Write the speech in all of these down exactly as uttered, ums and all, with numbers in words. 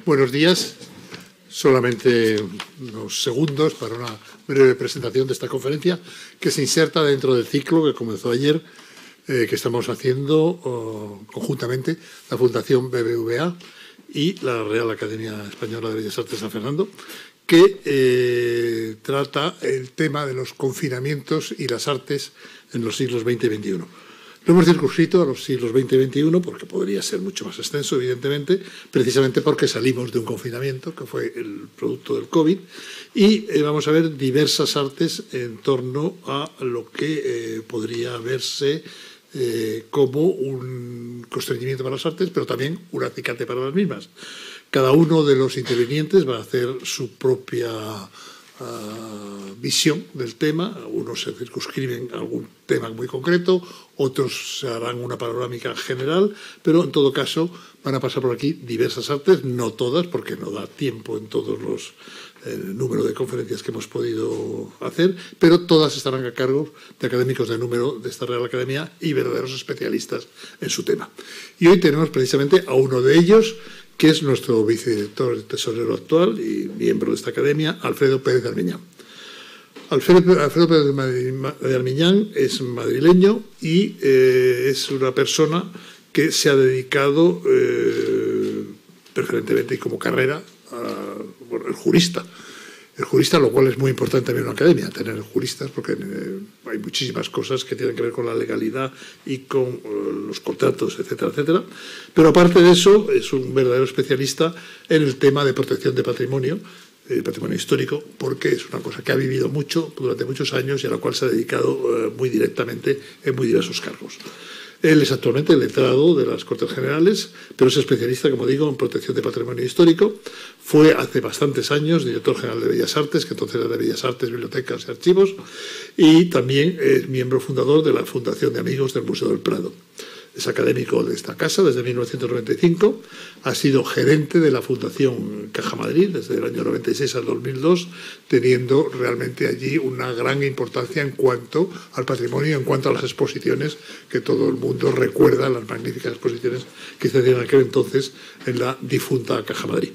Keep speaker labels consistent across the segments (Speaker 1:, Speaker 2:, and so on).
Speaker 1: Buenos días. Solamente unos segundos para una breve presentación de esta conferencia que se inserta dentro del ciclo que comenzó ayer, eh, que estamos haciendo oh, conjuntamente la Fundación B B V A y la Real Academia Española de Bellas Artes San Fernando, que eh, trata el tema de los confinamientos y las artes en los siglos veinte y veintiuno. Lo hemos circunscrito a los siglos veinte y veintiuno porque podría ser mucho más extenso, evidentemente, precisamente porque salimos de un confinamiento, que fue el producto del COVID, y eh, vamos a ver diversas artes en torno a lo que eh, podría verse eh, como un constreñimiento para las artes, pero también un acicate para las mismas. Cada uno de los intervinientes va a hacer su propia Uh, visión del tema. Unos se circunscriben a algún tema muy concreto, otros se harán una panorámica general, pero en todo caso van a pasar por aquí diversas artes, no todas, porque no da tiempo en todos los el número de conferencias que hemos podido hacer, pero todas estarán a cargo de académicos de número de esta Real Academia y verdaderos especialistas en su tema. Y hoy tenemos precisamente a uno de ellos, que es nuestro vicedirector tesorero actual y miembro de esta academia, Alfredo Pérez de Armiñán. Alfredo, Alfredo Pérez de Armiñán es madrileño y eh, es una persona que se ha dedicado eh, preferentemente y como carrera a bueno, el jurista. El jurista, lo cual es muy importante también en una academia, tener juristas, porque eh, hay muchísimas cosas que tienen que ver con la legalidad y con eh, los contratos, etcétera, etcétera. Pero aparte de eso, es un verdadero especialista en el tema de protección de patrimonio, eh, patrimonio histórico, porque es una cosa que ha vivido mucho durante muchos años y a la cual se ha dedicado eh, muy directamente en muy diversos cargos. Él es actualmente el letrado de las Cortes Generales, pero es especialista, como digo, en protección de patrimonio histórico. Fue hace bastantes años director general de Bellas Artes, que entonces era de Bellas Artes, Bibliotecas y Archivos, y también es miembro fundador de la Fundación de Amigos del Museo del Prado. Es académico de esta casa desde mil novecientos noventa y cinco, ha sido gerente de la Fundación Caja Madrid desde el año noventa y seis al dos mil dos, teniendo realmente allí una gran importancia en cuanto al patrimonio, en cuanto a las exposiciones, que todo el mundo recuerda, las magníficas exposiciones que se hacían en aquel entonces en la difunta Caja Madrid.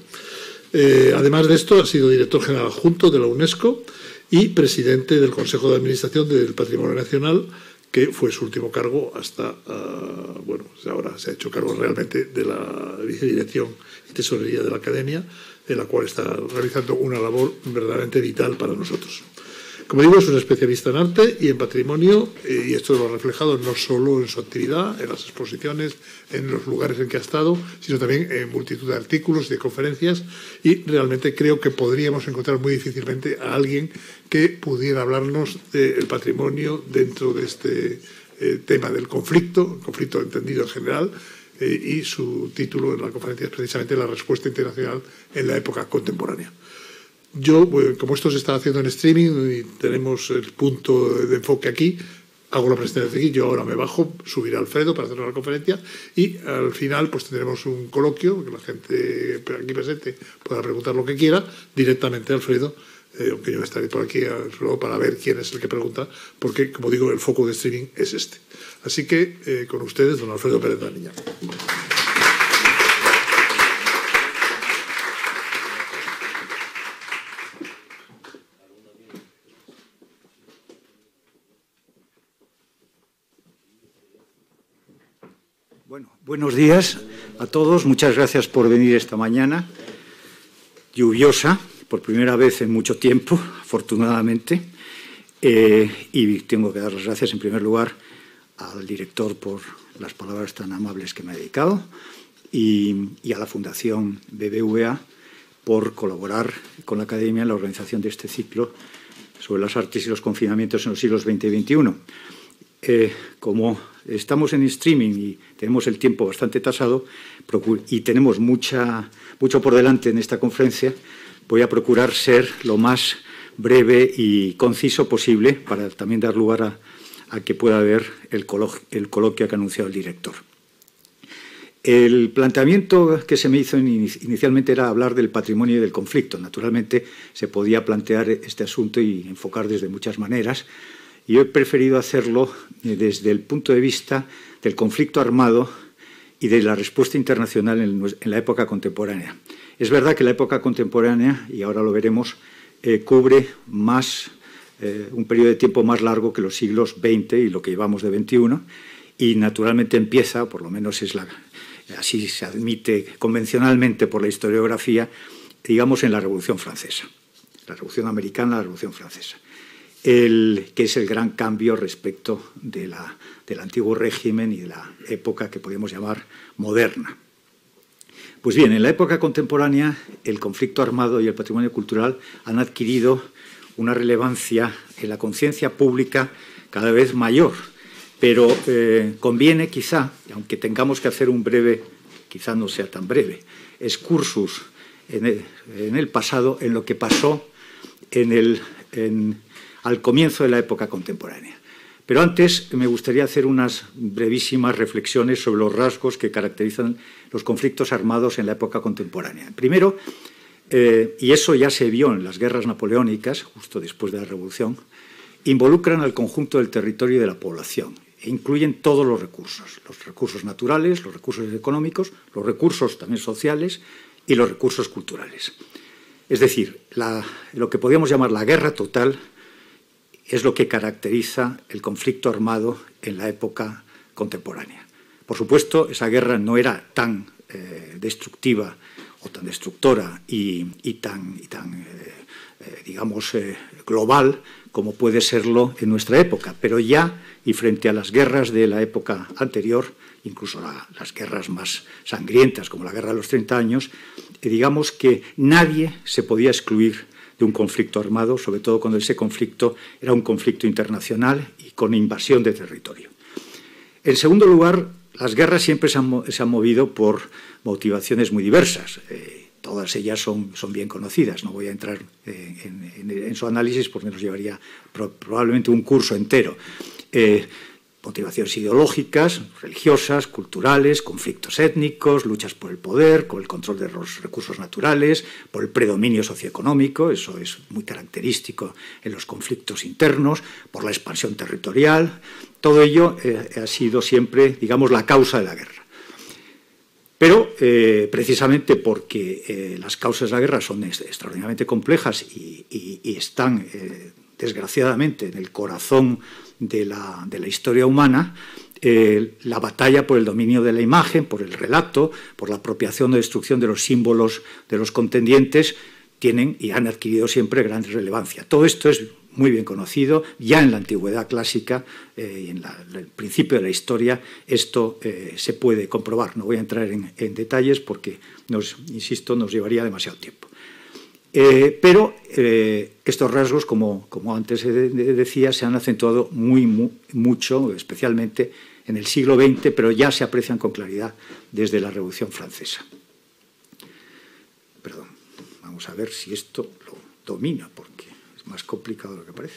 Speaker 1: Eh, además de esto, ha sido director general adjunto de la UNESCO y presidente del Consejo de Administración del Patrimonio Nacional, que fue su último cargo hasta, uh, bueno, ahora se ha hecho cargo realmente de la vicedirección y tesorería de la Academia, en la cual está realizando una labor verdaderamente vital para nosotros. Como digo, es un especialista en arte y en patrimonio, eh, y esto lo ha reflejado no solo en su actividad, en las exposiciones, en los lugares en que ha estado, sino también en multitud de artículos y de conferencias, y realmente creo que podríamos encontrar muy difícilmente a alguien que pudiera hablarnos del patrimonio dentro de este eh, tema del conflicto, conflicto entendido en general, eh, y su título en la conferencia es precisamente la respuesta internacional en la época contemporánea. Yo, bueno, como esto se está haciendo en streaming y tenemos el punto de enfoque aquí, hago la presentación aquí, yo ahora me bajo, subiré a Alfredo para hacer la conferencia y al final pues tendremos un coloquio, que la gente aquí presente pueda preguntar lo que quiera, directamente a Alfredo, eh, aunque yo estaré por aquí luego para ver quién es el que pregunta, porque, como digo, el foco de streaming es este. Así que, eh, con ustedes, don Alfredo Pérez de Armiñán.
Speaker 2: Bueno, buenos días a todos. Muchas gracias por venir esta mañana lluviosa, por primera vez en mucho tiempo, afortunadamente. Eh, y tengo que dar las gracias, en primer lugar, al director por las palabras tan amables que me ha dedicado y, y a la Fundación B B V A por colaborar con la Academia en la organización de este ciclo sobre las artes y los confinamientos en los siglos veinte y veintiuno. Eh, como estamos en streaming y tenemos el tiempo bastante tasado y tenemos mucha, mucho por delante en esta conferencia, voy a procurar ser lo más breve y conciso posible para también dar lugar a, a que pueda ver el coloquio, el coloquio que ha anunciado el director. El planteamiento que se me hizo inicialmente era hablar del patrimonio y del conflicto. Naturalmente se podía plantear este asunto y enfocar desde muchas maneras. Y yo he preferido hacerlo desde el punto de vista del conflicto armado y de la respuesta internacional en, en la época contemporánea. Es verdad que la época contemporánea, y ahora lo veremos, eh, cubre más, eh, un periodo de tiempo más largo que los siglos veinte y lo que llevamos de veintiuno, y naturalmente empieza, por lo menos es la, así se admite convencionalmente por la historiografía, digamos en la Revolución Francesa, la Revolución Americana, la Revolución Francesa, el, que es el gran cambio respecto de la, del antiguo régimen y de la época que podríamos llamar moderna. Pues bien, en la época contemporánea el conflicto armado y el patrimonio cultural han adquirido una relevancia en la conciencia pública cada vez mayor, pero eh, conviene quizá, aunque tengamos que hacer un breve, quizá no sea tan breve, excursus en el, en el pasado, en lo que pasó en el, en, al comienzo de la época contemporánea. Pero antes me gustaría hacer unas brevísimas reflexiones sobre los rasgos que caracterizan los conflictos armados en la época contemporánea. Primero, eh, y eso ya se vio en las guerras napoleónicas, justo después de la Revolución, involucran al conjunto del territorio y de la población e incluyen todos los recursos, los recursos naturales, los recursos económicos, los recursos también sociales y los recursos culturales. Es decir, la, lo que podríamos llamar la guerra total es lo que caracteriza el conflicto armado en la época contemporánea. Por supuesto, esa guerra no era tan eh, destructiva o tan destructora y, y tan, y tan eh, eh, digamos, eh, global como puede serlo en nuestra época, pero ya, y frente a las guerras de la época anterior, incluso la, las guerras más sangrientas, como la Guerra de los treinta años, eh, digamos que nadie se podía excluir de un conflicto armado, sobre todo cuando ese conflicto era un conflicto internacional y con invasión de territorio. En segundo lugar, las guerras siempre se han, se han movido por motivaciones muy diversas. Eh, todas ellas son, son bien conocidas. No voy a entrar eh, en, en, en su análisis porque nos llevaría pro, probablemente un curso entero. Eh, motivaciones ideológicas, religiosas, culturales, conflictos étnicos, luchas por el poder, con el control de los recursos naturales, por el predominio socioeconómico, eso es muy característico en los conflictos internos, por la expansión territorial. Todo ello eh, ha sido siempre, digamos, la causa de la guerra. Pero, eh, precisamente porque eh, las causas de la guerra son extraordinariamente complejas y, y, y están, eh, desgraciadamente, en el corazón de la, de la historia humana, eh, la batalla por el dominio de la imagen, por el relato, por la apropiación o destrucción de los símbolos de los contendientes, tienen y han adquirido siempre gran relevancia. Todo esto es muy bien conocido, ya en la antigüedad clásica eh, y en la, el principio de la historia esto eh, se puede comprobar. No voy a entrar en, en detalles porque, nos, insisto, nos llevaría demasiado tiempo. Eh, pero eh, estos rasgos, como, como antes de, de decía, se han acentuado muy, muy, mucho, especialmente en el siglo veinte, pero ya se aprecian con claridad desde la Revolución Francesa. Perdón, vamos a ver si esto lo domina, porque es más complicado de lo que parece.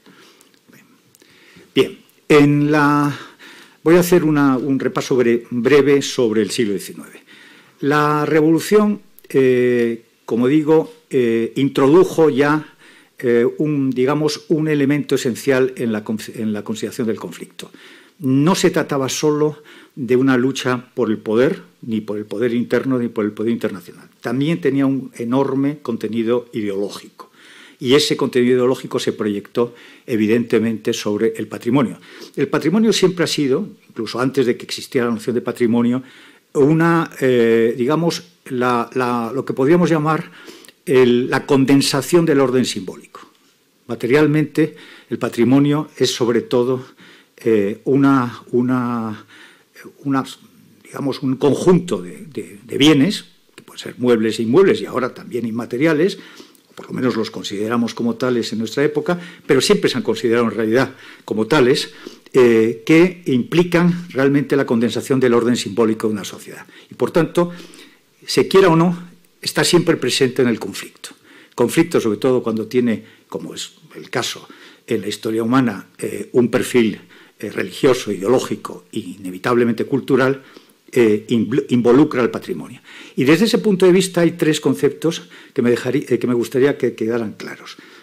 Speaker 2: Bien, en la, voy a hacer una, un repaso breve sobre el siglo diecinueve. La Revolución, eh, como digo, eh, introdujo ya eh, un, digamos, un elemento esencial en la, en la consideración del conflicto. No se trataba solo de una lucha por el poder, ni por el poder interno, ni por el poder internacional. También tenía un enorme contenido ideológico. Y ese contenido ideológico se proyectó, evidentemente, sobre el patrimonio. El patrimonio siempre ha sido, incluso antes de que existiera la noción de patrimonio, una, eh, digamos, la, la, lo que podríamos llamar el, la condensación del orden simbólico. Materialmente, el patrimonio es, sobre todo, eh, una, una, una, digamos, un conjunto de, de, de bienes, que pueden ser muebles e inmuebles, y ahora también inmateriales, por lo menos los consideramos como tales en nuestra época, pero siempre se han considerado en realidad como tales, eh, que implican realmente la condensación del orden simbólico de una sociedad. Y, por tanto, se quiera o no, está siempre presente en el conflicto. Conflicto, sobre todo, cuando tiene, como es el caso en la historia humana, eh, un perfil eh, religioso, ideológico e inevitablemente cultural, Eh, involucra al patrimonio. Y desde ese punto de vista hay tres conceptos que me, dejaría, eh, que me gustaría que quedaran claros,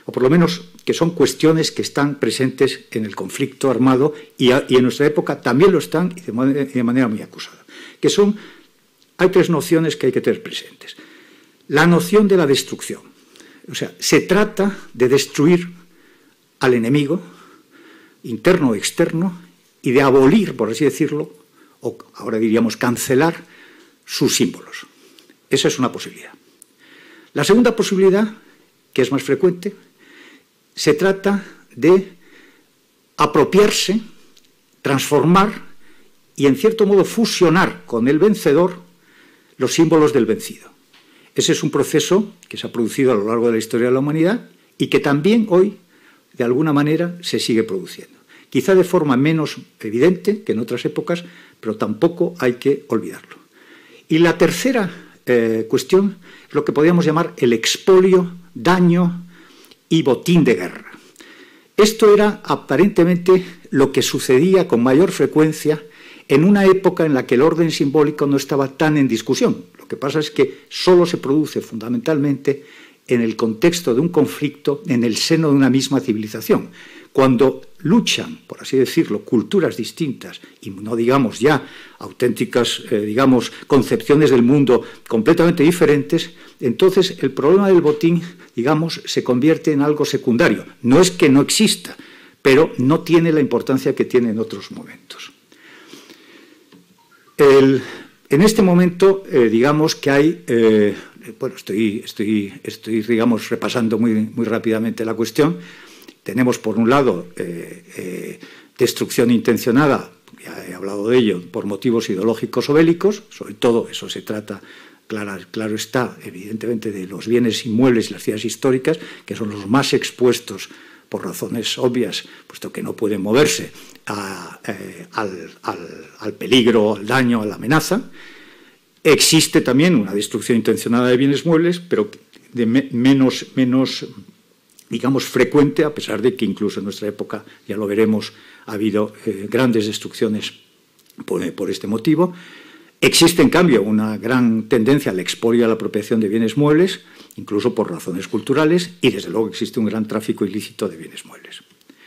Speaker 2: o por lo menos que son cuestiones que están presentes en el conflicto armado y, a, y en nuestra época también lo están y de, manera, de manera muy acusada. Que son, hay tres nociones que hay que tener presentes. La noción de la destrucción. O sea, se trata de destruir al enemigo, interno o externo, y de abolir, por así decirlo, o ahora diríamos cancelar, sus símbolos. Esa es una posibilidad. La segunda posibilidad, que es más frecuente, se trata de apropiarse, transformar y, en cierto modo, fusionar con el vencedor los símbolos del vencido. Ese es un proceso que se ha producido a lo largo de la historia de la humanidad y que también hoy, de alguna manera, se sigue produciendo. Quizá de forma menos evidente que en otras épocas, pero tampoco hay que olvidarlo. Y la tercera eh, cuestión es lo que podríamos llamar el expolio, daño y botín de guerra. Esto era aparentemente lo que sucedía con mayor frecuencia en una época en la que el orden simbólico no estaba tan en discusión. Lo que pasa es que solo se produce fundamentalmente en el contexto de un conflicto en el seno de una misma civilización. Cuando luchan, por así decirlo, culturas distintas y no digamos ya auténticas, eh, digamos, concepciones del mundo completamente diferentes, entonces el problema del botín, digamos, se convierte en algo secundario. No es que no exista, pero no tiene la importancia que tiene en otros momentos. El, en este momento, eh, digamos que hay, eh, bueno, estoy, estoy, estoy, digamos, repasando muy, muy rápidamente la cuestión. Tenemos, por un lado, eh, eh, destrucción intencionada, ya he hablado de ello, por motivos ideológicos o bélicos, sobre todo eso se trata, claro, claro está, evidentemente, de los bienes inmuebles y las ciudades históricas, que son los más expuestos por razones obvias, puesto que no pueden moverse a, eh, al, al, al peligro, al daño, a la amenaza. Existe también una destrucción intencionada de bienes muebles, pero de me, menos... menos digamos, frecuente, a pesar de que incluso en nuestra época, ya lo veremos, ha habido eh, grandes destrucciones por, por este motivo. Existe, en cambio, una gran tendencia al expolio y a la apropiación de bienes muebles, incluso por razones culturales, y desde luego existe un gran tráfico ilícito de bienes muebles.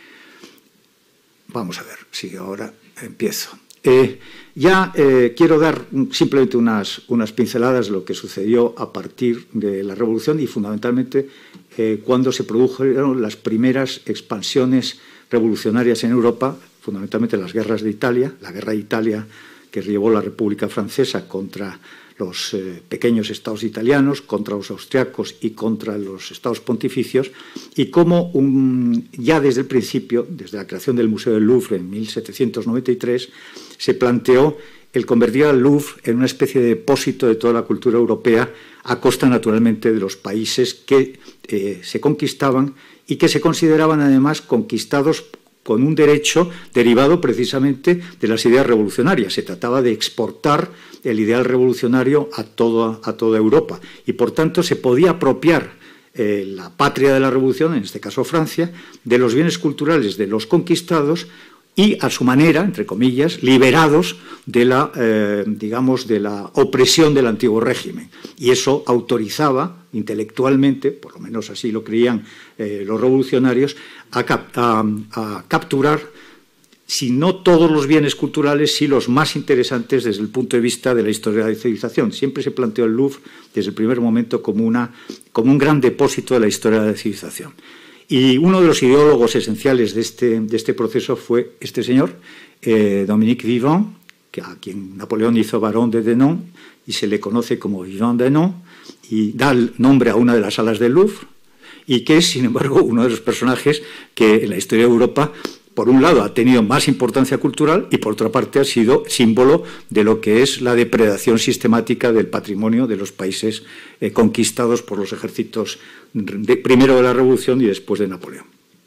Speaker 2: Vamos a ver si ahora empiezo. Eh, ya eh, quiero dar simplemente unas, unas pinceladas de lo que sucedió a partir de la Revolución y fundamentalmente eh, cuando se produjeron las primeras expansiones revolucionarias en Europa, fundamentalmente las guerras de Italia, la guerra de Italia que llevó la República Francesa contra los eh, pequeños estados italianos, contra los austriacos y contra los estados pontificios, y cómo un, ya desde el principio, desde la creación del Museo del Louvre en mil setecientos noventa y tres, se planteó el convertir al Louvre en una especie de depósito de toda la cultura europea, a costa naturalmente de los países que eh, se conquistaban y que se consideraban además conquistados con un derecho derivado precisamente de las ideas revolucionarias. Se trataba de exportar el ideal revolucionario a toda, a toda Europa y, por tanto, se podía apropiar eh, la patria de la revolución, en este caso Francia, de los bienes culturales de los conquistados y, a su manera, entre comillas, liberados de la, eh, digamos, de la opresión del antiguo régimen. Y eso autorizaba intelectualmente, por lo menos así lo creían eh, los revolucionarios, a, cap a, a capturar, si no todos los bienes culturales, sí los más interesantes desde el punto de vista de la historia de la civilización. Siempre se planteó el Louvre desde el primer momento como, una, como un gran depósito de la historia de la civilización. Y uno de los ideólogos esenciales de este, de este proceso fue este señor, eh, Dominique Vivant, que a quien Napoleón hizo barón de Denon, y se le conoce como Vivant Denon, y da el nombre a una de las salas del Louvre, y que es, sin embargo, uno de los personajes que en la historia de Europa, por un lado, ha tenido más importancia cultural y, por otra parte, ha sido símbolo de lo que es la depredación sistemática del patrimonio de los países eh, conquistados por los ejércitos de, primero de la Revolución y después de Napoleón.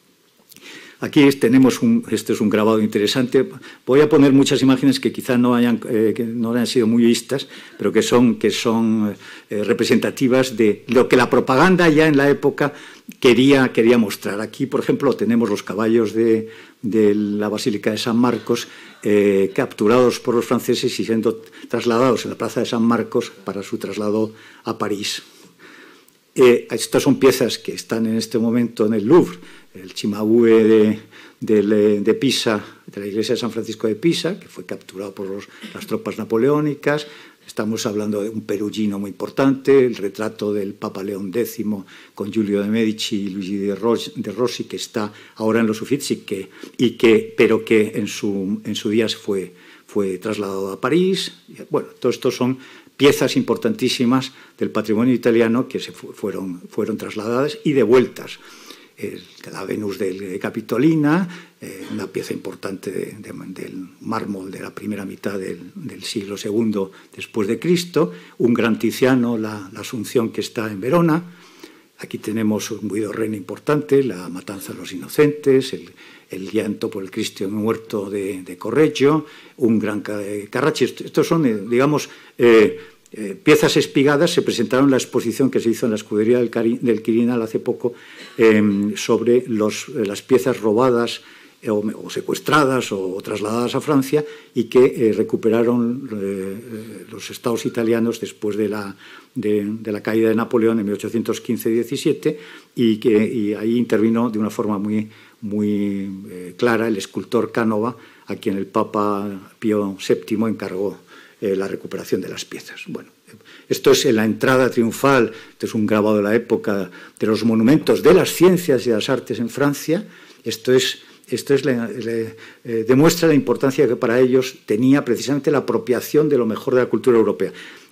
Speaker 2: Aquí tenemos un, este es un grabado interesante. Voy a poner muchas imágenes que quizá no hayan, eh, que no hayan sido muy vistas, pero que son, que son eh, representativas de lo que la propaganda ya en la época quería, quería mostrar. Aquí, por ejemplo, tenemos los caballos de, de la Basílica de San Marcos eh, capturados por los franceses y siendo trasladados en la Plaza de San Marcos para su traslado a París. Eh, estas son piezas que están en este momento en el Louvre, el Cimabue de, de, de Pisa, de la iglesia de San Francisco de Pisa, que fue capturado por los, las tropas napoleónicas. Estamos hablando de un perugino muy importante, el retrato del Papa León décimo con Giulio de Medici y Luigi de, Ros, de Rossi, que está ahora en los Uffizi, que, y que, pero que en su, en su día fue, fue trasladado a París. Bueno, todo esto son piezas importantísimas del patrimonio italiano que se fueron, fueron trasladadas y devueltas. El, la Venus de Capitolina, eh, una pieza importante de, de, del mármol de la primera mitad del, del siglo segundo después de Cristo, un gran Tiziano, la, la Asunción, que está en Verona. Aquí tenemos un Guido Reni importante, la Matanza de los Inocentes, el, el llanto por el Cristo muerto de, de Correggio, un gran Carracci. Estos son, eh, digamos, eh, Eh, piezas espigadas. Se presentaron en la exposición que se hizo en la escudería del, Cari del Quirinal hace poco eh, sobre los, eh, las piezas robadas eh, o, o secuestradas o, o trasladadas a Francia y que eh, recuperaron eh, los estados italianos después de la, de, de la caída de Napoleón en mil ochocientos quince diecisiete, y, que, y ahí intervino de una forma muy, muy eh, clara el escultor Canova, a quien el Papa Pío séptimo encargó Eh, la recuperación de las piezas. Bueno, esto es en la entrada triunfal, esto es un grabado de la época de los monumentos de las ciencias y de las artes en Francia. Esto es, esto es le, le, eh, demuestra la importancia que para ellos tenía precisamente la apropiación de lo mejor de la cultura europea.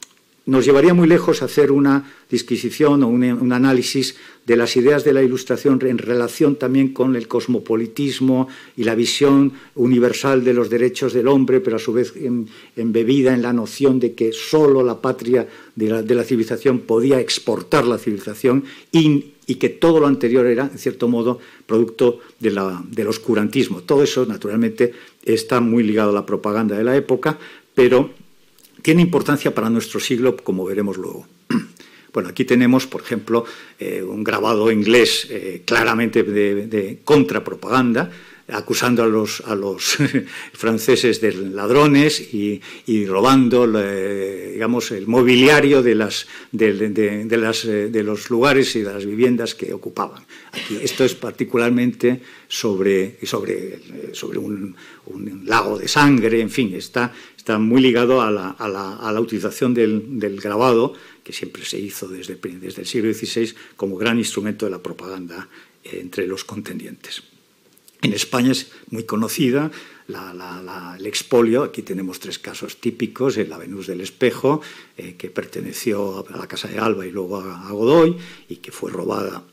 Speaker 2: Nos llevaría muy lejos hacer una disquisición o un, un análisis de las ideas de la Ilustración en relación también con el cosmopolitismo y la visión universal de los derechos del hombre, pero a su vez en, embebida en la noción de que solo la patria de la, de la civilización podía exportar la civilización y, y que todo lo anterior era, en cierto modo, producto de la, del oscurantismo. Todo eso, naturalmente, está muy ligado a la propaganda de la época, pero tiene importancia para nuestro siglo, como veremos luego. Bueno, aquí tenemos, por ejemplo, eh, un grabado inglés eh, claramente de, de contrapropaganda, acusando a los, a los franceses de ladrones y, y robando, eh, digamos, el mobiliario de, las, de, de, de, las, de los lugares y de las viviendas que ocupaban. Aquí, esto es particularmente sobre, sobre, sobre un, un lago de sangre, en fin, está, está muy ligado a la, a la, a la utilización del, del grabado, que siempre se hizo desde, desde el siglo dieciséis como gran instrumento de la propaganda entre los contendientes. En España es muy conocida la, la, la, el expolio. Aquí tenemos tres casos típicos: la Venus del Espejo, eh, que perteneció a la Casa de Alba y luego a, a Godoy, y que fue robada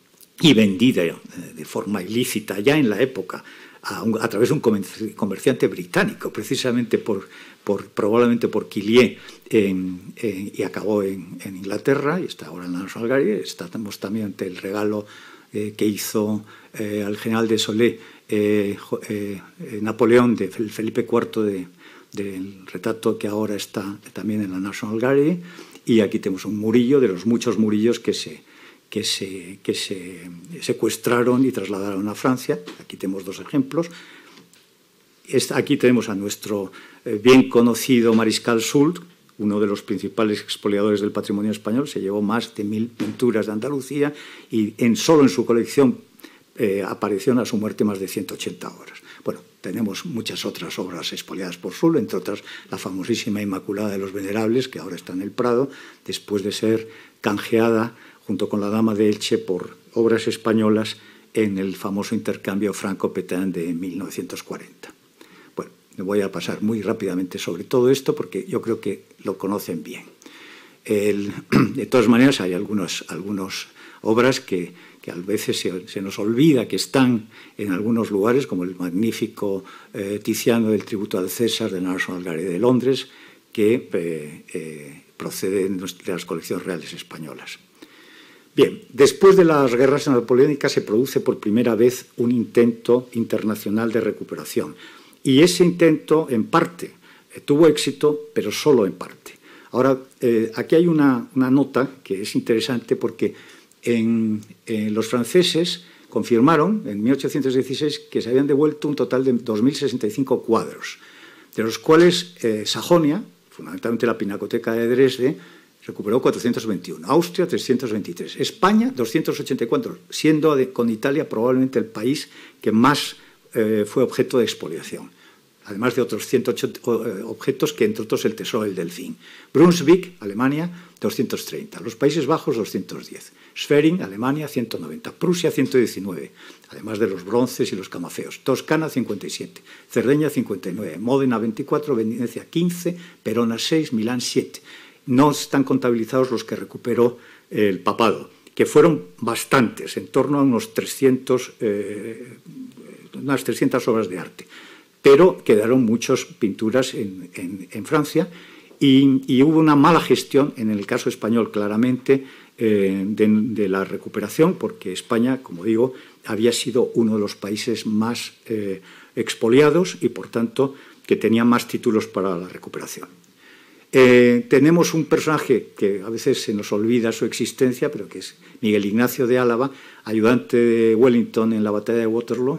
Speaker 2: y vendida eh, de forma ilícita ya en la época a, un, a través de un comerciante británico, precisamente por, por, probablemente por Quillié, en, en, y acabó en, en Inglaterra, y está ahora en la National Gallery. Estamos también ante el regalo eh, que hizo eh, al general de Solé eh, eh, Napoleón de Felipe cuarto de, del retrato que ahora está también en la National Gallery. Y aquí tenemos un murillo de los muchos murillos que se, que se, que se secuestraron y trasladaron a Francia. Aquí tenemos dos ejemplos. Aquí tenemos a nuestro bien conocido Mariscal Soult, uno de los principales expoliadores del patrimonio español. Se llevó más de mil pinturas de Andalucía y en, solo en su colección eh, aparecieron a su muerte más de ciento ochenta obras. Bueno, tenemos muchas otras obras expoliadas por Soult, entre otras la famosísima Inmaculada de los Venerables, que ahora está en el Prado, después de ser canjeada junto con la Dama de Elche por obras españolas en el famoso intercambio Franco-Petain de mil novecientos cuarenta. Bueno, me voy a pasar muy rápidamente sobre todo esto porque yo creo que lo conocen bien. El, de todas maneras, hay algunas algunos obras que, que a veces se, se nos olvida que están en algunos lugares, como el magnífico eh, Tiziano del Tributo al César de la National Gallery de Londres, que eh, eh, procede de las colecciones reales españolas. Bien, después de las guerras napoleónicas se produce por primera vez un intento internacional de recuperación. Y ese intento, en parte, eh, tuvo éxito, pero solo en parte. Ahora, eh, aquí hay una, una nota que es interesante porque en, en los franceses confirmaron en mil ochocientos dieciséis que se habían devuelto un total de dos mil sesenta y cinco cuadros, de los cuales eh, Sajonia, fundamentalmente la Pinacoteca de Dresde, recuperó cuatrocientos veintiuno, Austria trescientos veintitrés, España doscientos ochenta y cuatro, siendo de, con Italia probablemente el país que más eh, fue objeto de expoliación, además de otros ciento ocho objetos que, entre otros, el Tesoro del Delfín. Brunswick, Alemania, doscientos treinta. Los Países Bajos, doscientos diez. Schwerin, Alemania, ciento noventa. Prusia, ciento diecinueve, además de los bronces y los camafeos. Toscana, cincuenta y siete. Cerdeña, cincuenta y nueve. Módena, veinticuatro. Venecia, quince. Perona, seis. Milán, siete. No están contabilizados los que recuperó el papado, que fueron bastantes, en torno a unos trescientos, eh, unas trescientas obras de arte. Pero quedaron muchas pinturas en, en, en Francia y, y hubo una mala gestión, en el caso español claramente, eh, de, de la recuperación, porque España, como digo, había sido uno de los países más eh, expoliados y, por tanto, que tenía más títulos para la recuperación. Eh, tenemos un personaje que a veces se nos olvida su existencia, pero que es Miguel Ignacio de Álava, ayudante de Wellington en la batalla de Waterloo.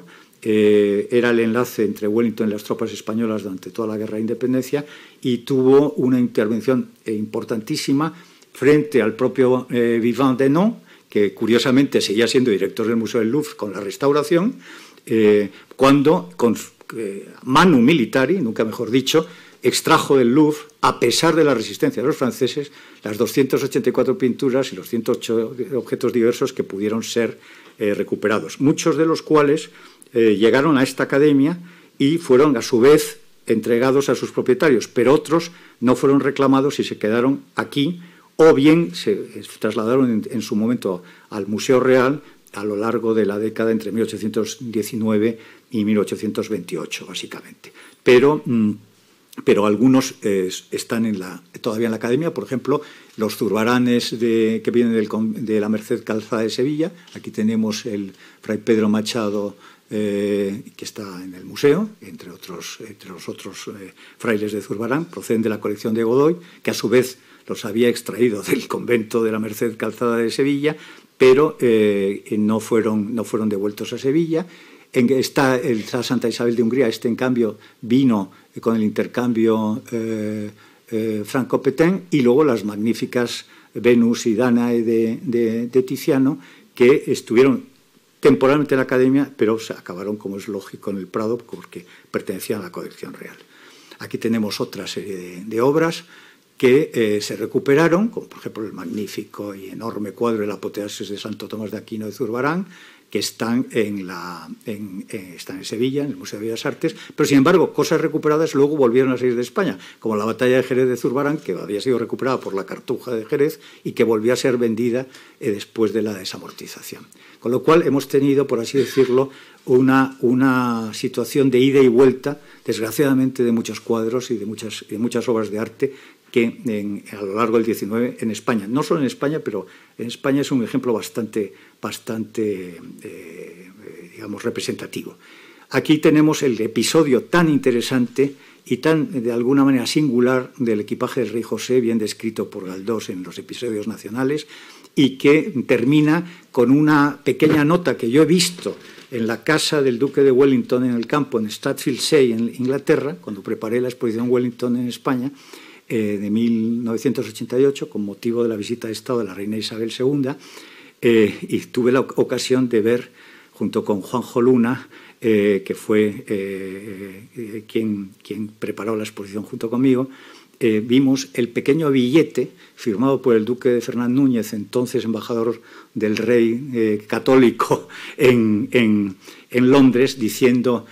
Speaker 2: Eh, era el enlace entre Wellington y las tropas españolas durante toda la Guerra de Independencia y tuvo una intervención eh, importantísima frente al propio eh, Vivant Denon, que curiosamente seguía siendo director del Museo del Louvre con la restauración, eh, cuando, con eh, manu militari, nunca mejor dicho, extrajo del Louvre, a pesar de la resistencia de los franceses, las doscientas ochenta y cuatro pinturas y los ciento ocho objetos diversos que pudieron ser eh, recuperados, muchos de los cuales eh, llegaron a esta academia y fueron, a su vez, entregados a sus propietarios, pero otros no fueron reclamados y se quedaron aquí, o bien se trasladaron en, en su momento al Museo Real a lo largo de la década entre mil ochocientos diecinueve y mil ochocientos veintiocho, básicamente. Pero... Mmm, pero algunos eh, están en la, todavía en la academia, por ejemplo, los zurbaranes de, que vienen del, de la Merced Calzada de Sevilla. Aquí tenemos el Fray Pedro Machado, eh, que está en el museo, entre, otros, entre los otros eh, frailes de Zurbarán, proceden de la colección de Godoy, que a su vez los había extraído del convento de la Merced Calzada de Sevilla, pero eh, no, fueron, no fueron devueltos a Sevilla. En, está el Santa Isabel de Hungría, este en cambio vino con el intercambio eh, eh, franco-petén, y luego las magníficas Venus y Danae de, de, de Tiziano, que estuvieron temporalmente en la academia, pero se acabaron, como es lógico, en el Prado, porque pertenecían a la colección real. Aquí tenemos otra serie de, de obras que eh, se recuperaron, como por ejemplo el magnífico y enorme cuadro de la apoteosis de Santo Tomás de Aquino de Zurbarán, que están en, la, en, en, están en Sevilla, en el Museo de Bellas Artes, pero sin embargo, cosas recuperadas luego volvieron a salir de España, como la batalla de Jerez de Zurbarán, que había sido recuperada por la Cartuja de Jerez y que volvió a ser vendida eh, después de la desamortización. Con lo cual hemos tenido, por así decirlo, una, una situación de ida y vuelta, desgraciadamente, de muchos cuadros y de muchas, de muchas obras de arte que en, a lo largo del diecinueve en España, no solo en España, pero en España es un ejemplo bastante, bastante eh, digamos, representativo. Aquí tenemos el episodio tan interesante y tan, de alguna manera, singular del equipaje del rey José, bien descrito por Galdós en los episodios nacionales, y que termina con una pequeña nota que yo he visto en la casa del duque de Wellington en el campo, en Stratfield Say, en Inglaterra, cuando preparé la exposición Wellington en España, Eh, de mil novecientos ochenta y ocho, con motivo de la visita de Estado de la reina Isabel segunda, eh, y tuve la ocasión de ver, junto con Juanjo Luna, eh, que fue eh, eh, quien, quien preparó la exposición junto conmigo, eh, vimos el pequeño billete firmado por el duque de Fernán Núñez, entonces embajador del rey eh, católico en, en, en Londres, diciendo: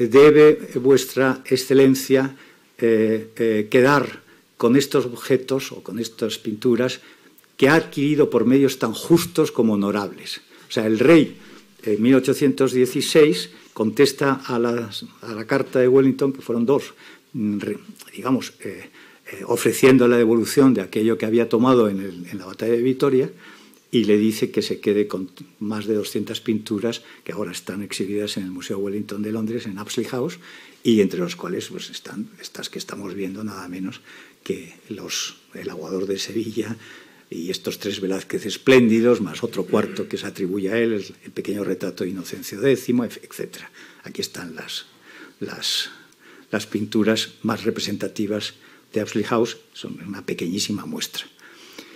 Speaker 2: debe vuestra excelencia eh, eh, quedar con estos objetos o con estas pinturas que ha adquirido por medios tan justos como honorables. O sea, el rey en mil ochocientos dieciséis contesta a, las, a la carta de Wellington, que fueron dos, digamos, eh, eh, ofreciendo la devolución de aquello que había tomado en, el, en la batalla de Vitoria, y le dice que se quede con más de doscientas pinturas que ahora están exhibidas en el Museo Wellington de Londres, en Apsley House, y entre los cuales pues, están estas que estamos viendo, nada menos que los, el Aguador de Sevilla y estos tres Velázquez espléndidos, más otro cuarto que se atribuye a él, el, el pequeño retrato de Inocencio décimo, etcétera. Aquí están las, las, las pinturas más representativas de Apsley House, son una pequeñísima muestra.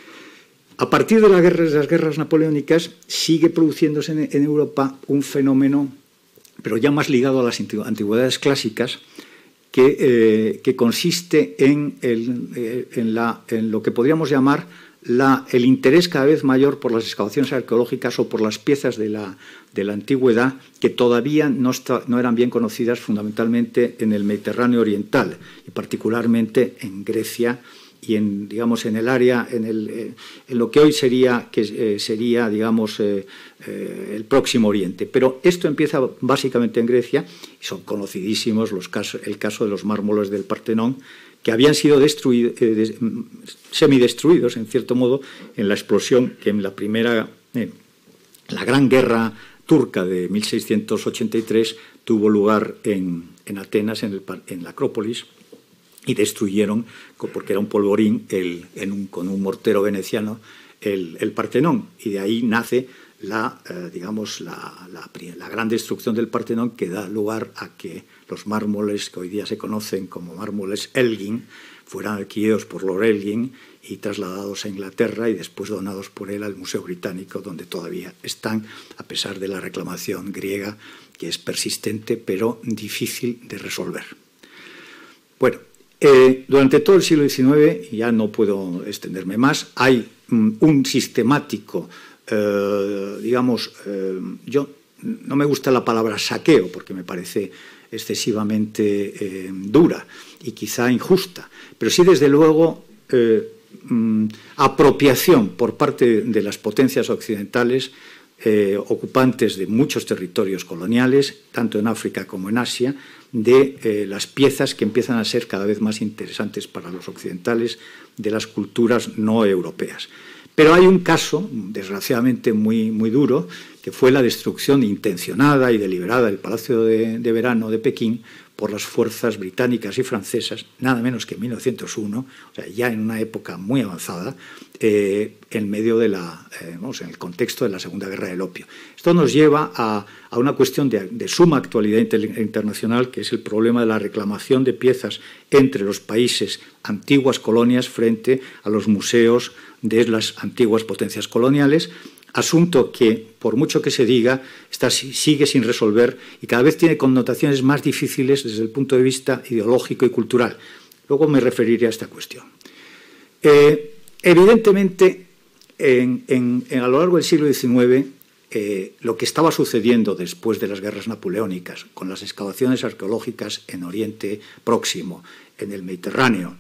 Speaker 2: A partir de, la guerra, de las guerras napoleónicas sigue produciéndose en, en Europa un fenómeno, pero ya más ligado a las antigüedades clásicas, que, eh, que consiste en, el, en, la, en lo que podríamos llamar la, el interés cada vez mayor por las excavaciones arqueológicas o por las piezas de la, de la antigüedad que todavía no, está, no eran bien conocidas fundamentalmente en el Mediterráneo oriental y particularmente en Grecia y en, digamos, en el área, en, el, eh, en lo que hoy sería, que, eh, sería digamos, eh, eh, el Próximo Oriente. Pero esto empieza básicamente en Grecia y son conocidísimos los casos, el caso de los mármoles del Partenón, que habían sido destruido, eh, des, semidestruidos, en cierto modo, en la explosión que en la primera, eh, la Gran Guerra Turca de mil seiscientos ochenta y tres tuvo lugar en, en Atenas, en, el, en la Acrópolis, y destruyeron, porque era un polvorín, el, en un, con un mortero veneciano, el, el Partenón. Y de ahí nace la, eh, digamos, la, la, la gran destrucción del Partenón, que da lugar a que los mármoles que hoy día se conocen como mármoles Elgin fueran adquiridos por Lord Elgin y trasladados a Inglaterra y después donados por él al Museo Británico, donde todavía están, a pesar de la reclamación griega, que es persistente pero difícil de resolver. Bueno, Eh, durante todo el siglo diecinueve, ya no puedo extenderme más, hay um, un sistemático, eh, digamos, eh, yo no me gusta la palabra saqueo porque me parece excesivamente eh, dura y quizá injusta, pero sí desde luego eh, um, apropiación por parte de las potencias occidentales eh, ocupantes de muchos territorios coloniales, tanto en África como en Asia, de eh, las piezas que empiezan a ser cada vez más interesantes para los occidentales de las culturas no europeas. Pero hay un caso, desgraciadamente muy, muy duro, que fue la destrucción intencionada y deliberada del Palacio de, de Verano de Pekín por las fuerzas británicas y francesas, nada menos que en mil novecientos uno, o sea, ya en una época muy avanzada, eh, en medio de la, eh, vamos, en el contexto de la Segunda Guerra del Opio. Esto nos lleva a, a una cuestión de, de suma actualidad internacional, que es el problema de la reclamación de piezas entre los países antiguas colonias frente a los museos de las antiguas potencias coloniales, asunto que, por mucho que se diga, está, sigue sin resolver y cada vez tiene connotaciones más difíciles desde el punto de vista ideológico y cultural. Luego me referiré a esta cuestión. Eh, evidentemente, en, en, en, a lo largo del siglo diecinueve, eh, lo que estaba sucediendo después de las guerras napoleónicas, con las excavaciones arqueológicas en Oriente Próximo, en el Mediterráneo,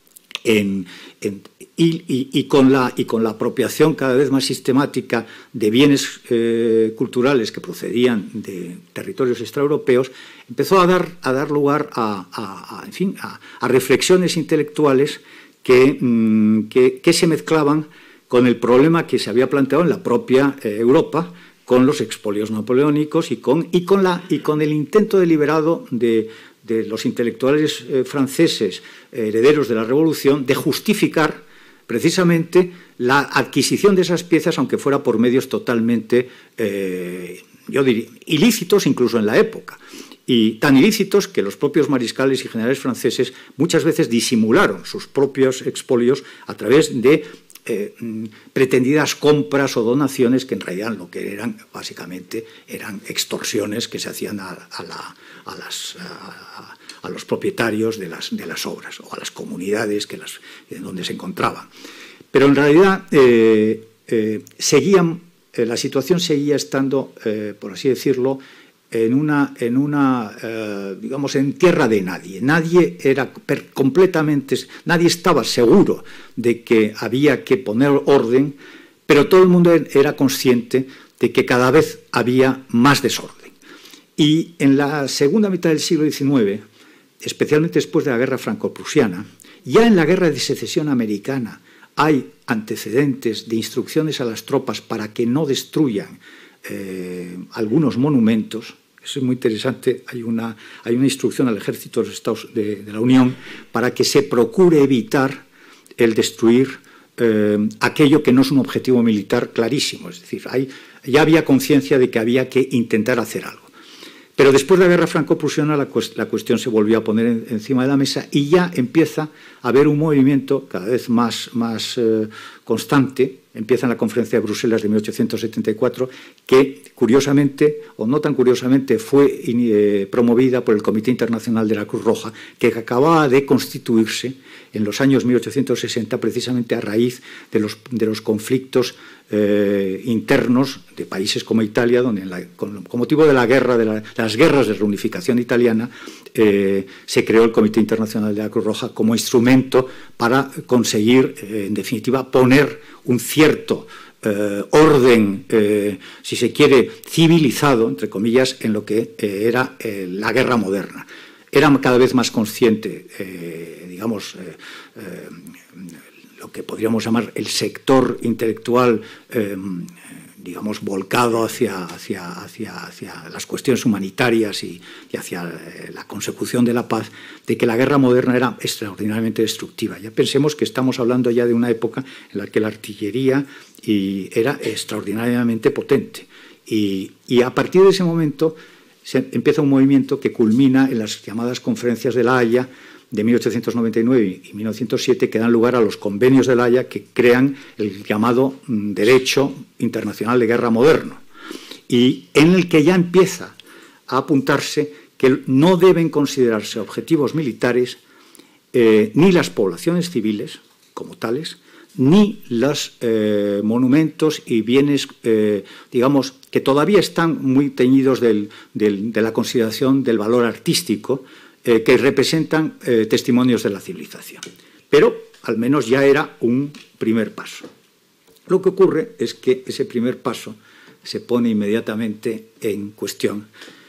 Speaker 2: En, en, y, y, y, con la, y con la apropiación cada vez más sistemática de bienes eh, culturales que procedían de territorios extraeuropeos, empezó a dar, a dar lugar a, a, a, en fin, a, a reflexiones intelectuales que, mmm, que, que se mezclaban con el problema que se había planteado en la propia eh, Europa, con los expolios napoleónicos y con, y, con la, y con el intento deliberado de, de los intelectuales eh, franceses, eh, herederos de la Revolución, de justificar precisamente la adquisición de esas piezas, aunque fuera por medios totalmente, eh, yo diría, ilícitos incluso en la época. Y tan ilícitos que los propios mariscales y generales franceses muchas veces disimularon sus propios expolios a través de Eh, pretendidas compras o donaciones que en realidad lo que eran básicamente eran extorsiones que se hacían a, a, la, a, las, a, a los propietarios de las, de las obras o a las comunidades que las, en donde se encontraban. Pero en realidad eh, eh, seguían, eh, la situación seguía estando, eh, por así decirlo, en una, en una eh, digamos, en tierra de nadie. Nadie era per, completamente, nadie estaba seguro de que había que poner orden, pero todo el mundo era consciente de que cada vez había más desorden. Y en la segunda mitad del siglo diecinueve, especialmente después de la guerra franco-prusiana, ya en la guerra de secesión americana hay antecedentes de instrucciones a las tropas para que no destruyan eh, algunos monumentos. Eso es muy interesante. Hay una, hay una instrucción al ejército de los Estados de, de la Unión para que se procure evitar el destruir eh, aquello que no es un objetivo militar clarísimo. Es decir, hay, ya había conciencia de que había que intentar hacer algo. Pero después de la guerra franco-prusiana la, cuest la cuestión se volvió a poner en, encima de la mesa y ya empieza a haber un movimiento cada vez más, más eh, constante, empieza en la Conferencia de Bruselas de mil ochocientos setenta y cuatro, que curiosamente, o no tan curiosamente, fue eh, promovida por el Comité Internacional de la Cruz Roja, que acababa de constituirse en los años mil ochocientos sesenta, precisamente a raíz de los, de los conflictos eh, internos de países como Italia, donde la, con, con motivo de la guerra, de, la, de las guerras de reunificación italiana, eh, se creó el Comité Internacional de la Cruz Roja como instrumento para conseguir, eh, en definitiva, poner un cierto eh, orden, eh, si se quiere, civilizado, entre comillas, en lo que eh, era eh, la guerra moderna. Era cada vez más consciente, eh, digamos, eh, eh, lo que podríamos llamar el sector intelectual, eh, digamos, volcado hacia, hacia, hacia, hacia las cuestiones humanitarias y, y hacia eh, la consecución de la paz, de que la guerra moderna era extraordinariamente destructiva. Ya pensemos que estamos hablando ya de una época en la que la artillería y era extraordinariamente potente. Y, y a partir de ese momento se empieza un movimiento que culmina en las llamadas Conferencias de La Haya de mil ochocientos noventa y nueve y mil novecientos siete, que dan lugar a los convenios de La Haya, que crean el llamado Derecho Internacional de Guerra Moderno, y en el que ya empieza a apuntarse que no deben considerarse objetivos militares eh, ni las poblaciones civiles como tales, ni los eh, monumentos y bienes, eh, digamos, que todavía están muy teñidos del, del, de la consideración del valor artístico, eh, que representan eh, testimonios de la civilización. Pero, al menos, ya era un primer paso. Lo que ocurre es que ese primer paso se pone inmediatamente en cuestión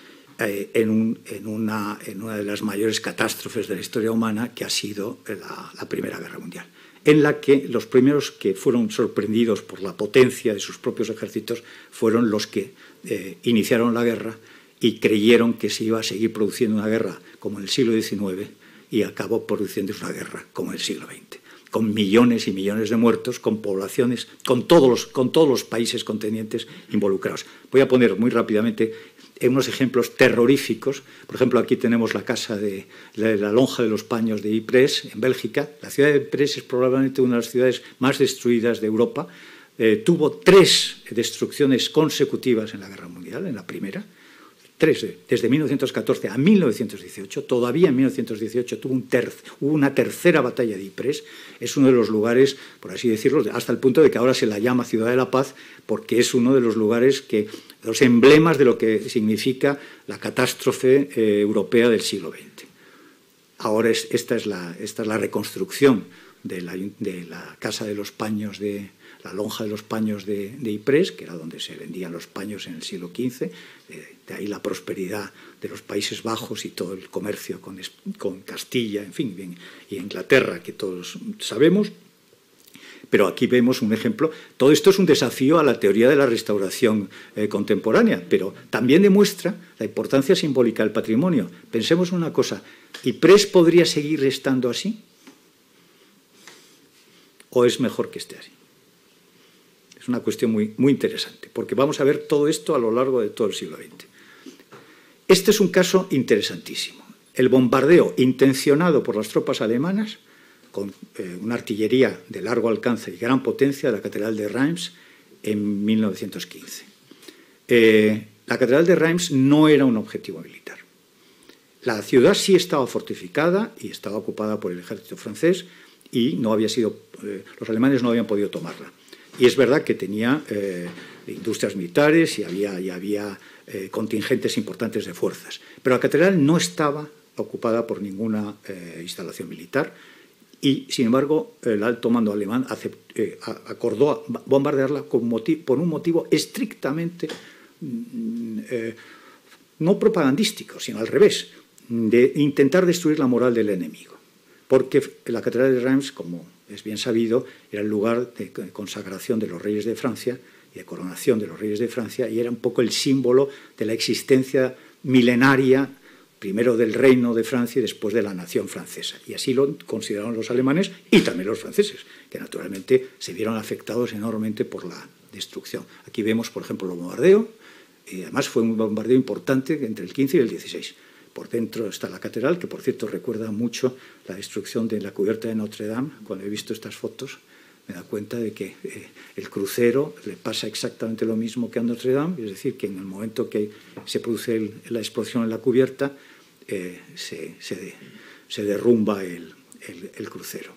Speaker 2: eh, en, un, en, una, en una de las mayores catástrofes de la historia humana, que ha sido la, la Primera Guerra Mundial, en la que los primeros que fueron sorprendidos por la potencia de sus propios ejércitos fueron los que eh, iniciaron la guerra y creyeron que se iba a seguir produciendo una guerra como en el siglo diecinueve, y acabó produciendo una guerra como en el siglo veinte, con millones y millones de muertos, con poblaciones, con todos los, con todos los países contendientes involucrados. Voy a poner muy rápidamente unos ejemplos terroríficos. Por ejemplo, aquí tenemos la casa de la, la lonja de los paños de Ypres, en Bélgica. La ciudad de Ypres es probablemente una de las ciudades más destruidas de Europa. Eh, tuvo tres destrucciones consecutivas en la Guerra Mundial, en la primera. Tres, desde mil novecientos catorce a mil novecientos dieciocho. Todavía en mil novecientos dieciocho tuvo un ter, hubo una tercera batalla de Ypres. Es uno de los lugares, por así decirlo, hasta el punto de que ahora se la llama Ciudad de la Paz, porque es uno de los lugares que, los emblemas de lo que significa la catástrofe eh, europea del siglo veinte. Ahora es, esta, es la, esta es la reconstrucción de la, de la Casa de los Paños, de la lonja de los paños de, de Ypres, que era donde se vendían los paños en el siglo quince, de, de ahí la prosperidad de los Países Bajos y todo el comercio con, con Castilla, en fin, bien, y Inglaterra, que todos sabemos. Pero aquí vemos un ejemplo. Todo esto es un desafío a la teoría de la restauración eh, contemporánea, pero también demuestra la importancia simbólica del patrimonio. Pensemos en una cosa, ¿Ypres podría seguir estando así? ¿O es mejor que esté así? Es una cuestión muy, muy interesante, porque vamos a ver todo esto a lo largo de todo el siglo veinte. Este es un caso interesantísimo. El bombardeo intencionado por las tropas alemanas con eh, una artillería de largo alcance y gran potencia de la Catedral de Reims en mil novecientos quince. Eh, la Catedral de Reims no era un objetivo militar. La ciudad sí estaba fortificada y estaba ocupada por el ejército francés y no había sido, eh, los alemanes no habían podido tomarla. Y es verdad que tenía eh, industrias militares y había, y había eh, contingentes importantes de fuerzas. Pero la catedral no estaba ocupada por ninguna eh, instalación militar y, sin embargo, el alto mando alemán acept, eh, acordó bombardearla con motivo, por un motivo estrictamente eh, no propagandístico, sino al revés, de intentar destruir la moral del enemigo. Porque la catedral de Reims, como es bien sabido, era el lugar de consagración de los reyes de Francia y de coronación de los reyes de Francia, y era un poco el símbolo de la existencia milenaria, primero del reino de Francia y después de la nación francesa. Y así lo consideraron los alemanes y también los franceses, que naturalmente se vieron afectados enormemente por la destrucción. Aquí vemos, por ejemplo, el bombardeo, y además fue un bombardeo importante entre el quince y el dieciséis. Por dentro está la catedral, que por cierto recuerda mucho la destrucción de la cubierta de Notre Dame. Cuando he visto estas fotos me da cuenta de que eh, el crucero le pasa exactamente lo mismo que a Notre Dame, es decir, que en el momento que se produce el, la explosión en la cubierta, eh, se, se, de, se derrumba el, el, el crucero.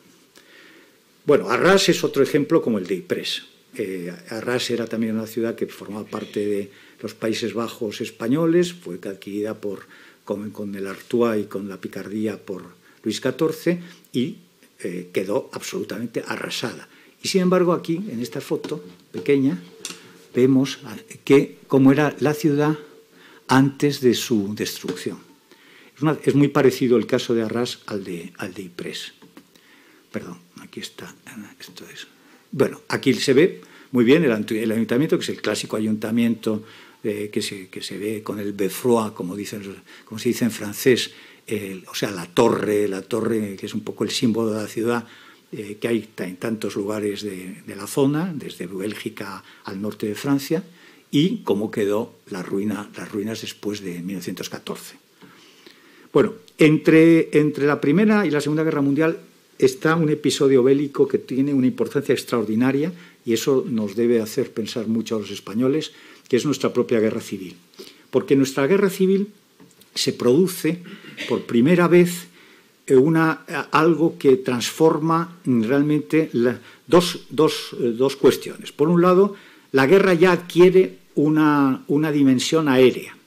Speaker 2: Bueno, Arras es otro ejemplo como el de Ypres. Eh, Arras era también una ciudad que formaba parte de los Países Bajos españoles, fue adquirida por, con, con el Artois y con la picardía por Luis catorce y eh, quedó absolutamente arrasada. Y sin embargo aquí, en esta foto pequeña, vemos que, cómo era la ciudad antes de su destrucción. Es, una, es muy parecido el caso de Arras al de, al de Ypres. Perdón, aquí está. Esto es. Bueno, aquí se ve muy bien el, el ayuntamiento, que es el clásico ayuntamiento eh, que, se, que se ve con el beffroi, como, dicen, como se dice en francés, eh, o sea, la torre, la torre que es un poco el símbolo de la ciudad, eh, que hay en tantos lugares de, de la zona, desde Bélgica al norte de Francia, y cómo quedó la ruina, las ruinas después de mil novecientos catorce. Bueno, entre, entre la Primera y la Segunda Guerra Mundial está un episodio bélico que tiene una importancia extraordinaria y eso nos debe hacer pensar mucho a los españoles, que es nuestra propia guerra civil. Porque nuestra guerra civil se produce por primera vez una, algo que transforma realmente la, dos, dos, dos cuestiones. Por un lado, la guerra ya adquiere una, una dimensión aérea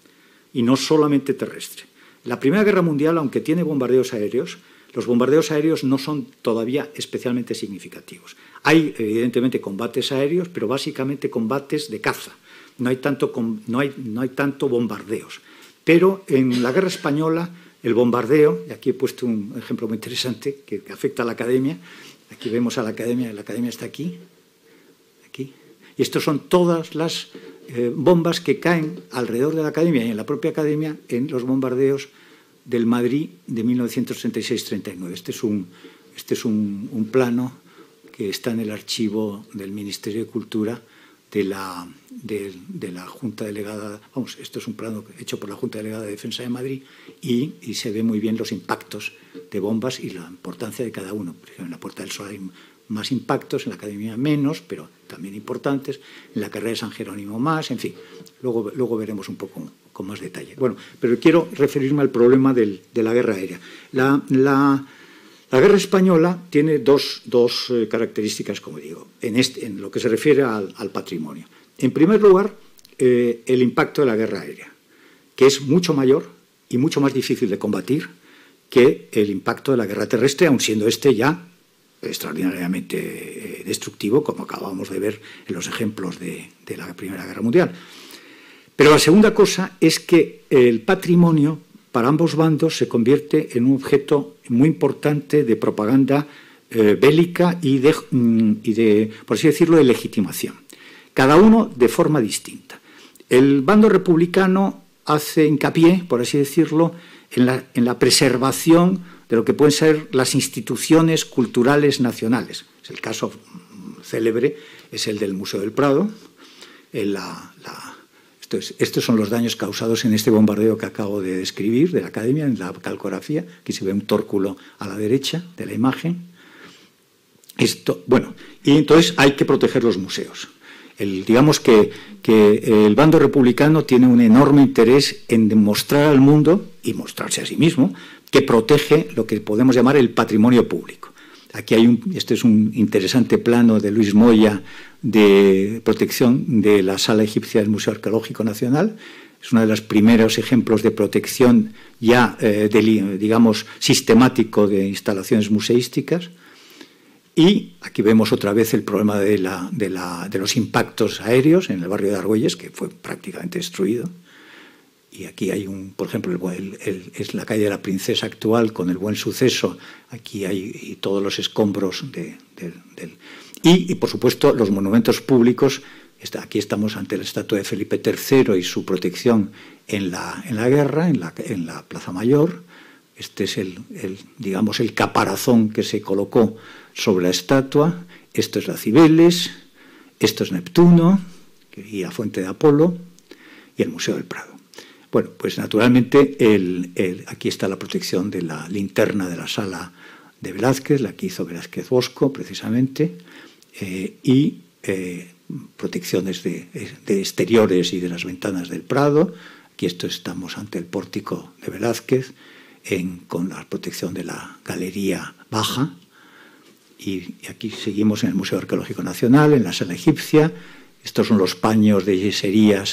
Speaker 2: y no solamente terrestre. La Primera Guerra Mundial, aunque tiene bombardeos aéreos, los bombardeos aéreos no son todavía especialmente significativos. Hay, evidentemente, combates aéreos, pero básicamente combates de caza. No hay tanto, no hay, no hay tanto bombardeos. Pero en la Guerra Española, el bombardeo, y aquí he puesto un ejemplo muy interesante que, que afecta a la academia. Aquí vemos a la academia, la academia está aquí, aquí. Y estos son todas las eh, bombas que caen alrededor de la academia y en la propia academia en los bombardeos del Madrid de mil novecientos treinta y seis treinta y nueve. Este es, un, este es un, un plano que está en el archivo del Ministerio de Cultura de la, de, de la Junta Delegada. Vamos, esto es un plano hecho por la Junta Delegada de Defensa de Madrid y, y se ve muy bien los impactos de bombas y la importancia de cada uno. Por ejemplo, en la Puerta del Sol hay más impactos, en la Academia menos, pero también importantes, en la carrera de San Jerónimo más, en fin. Luego, luego veremos un poco con más detalle. Bueno, pero quiero referirme al problema del, de la guerra aérea. La, la, la guerra española tiene dos, dos eh, características, como digo, en, este, en lo que se refiere al, al patrimonio. En primer lugar, eh, el impacto de la guerra aérea, que es mucho mayor y mucho más difícil de combatir que el impacto de la guerra terrestre, aun siendo este ya extraordinariamente eh, destructivo, como acabamos de ver en los ejemplos de, de la Primera Guerra Mundial. Pero la segunda cosa es que el patrimonio para ambos bandos se convierte en un objeto muy importante de propaganda eh, bélica y de, y de, por así decirlo, de legitimación. Cada uno de forma distinta. El bando republicano hace hincapié, por así decirlo, en la, en la preservación de lo que pueden ser las instituciones culturales nacionales. El caso célebre es el del Museo del Prado. En la, la, esto es, estos son los daños causados en este bombardeo que acabo de describir de la Academia, en la calcografía. Aquí se ve un tórculo a la derecha de la imagen. Esto, bueno, y entonces hay que proteger los museos. El, digamos que, que el bando republicano tiene un enorme interés en demostrar al mundo, y mostrarse a sí mismo, que protege lo que podemos llamar el patrimonio público. Aquí hay un, este es un interesante plano de Luis Moya de protección de la Sala Egipcia del Museo Arqueológico Nacional. Es uno de los primeros ejemplos de protección ya, eh, de, digamos, sistemático de instalaciones museísticas. Y aquí vemos otra vez el problema de, la, de, la, de los impactos aéreos en el barrio de Argüelles, que fue prácticamente destruido. Y aquí hay, un, por ejemplo, el, el, es la calle de la Princesa actual con el Buen Suceso. Aquí hay y todos los escombros de, de, del... Y, y, por supuesto, los monumentos públicos. Está, aquí estamos ante la estatua de Felipe tercero y su protección en la, en la guerra, en la, en la Plaza Mayor. Este es el, el, digamos, el caparazón que se colocó sobre la estatua. Esto es la Cibeles, esto es Neptuno y la Fuente de Apolo y el Museo del Prado. Bueno, pues naturalmente el, el, aquí está la protección de la linterna de la sala de Velázquez, la que hizo Velázquez Bosco, precisamente, eh, y eh, protecciones de, de exteriores y de las ventanas del Prado. Aquí esto estamos ante el pórtico de Velázquez, en, con la protección de la Galería Baja. Y, y aquí seguimos en el Museo Arqueológico Nacional, en la Sala Egipcia. Estos son los paños de yeserías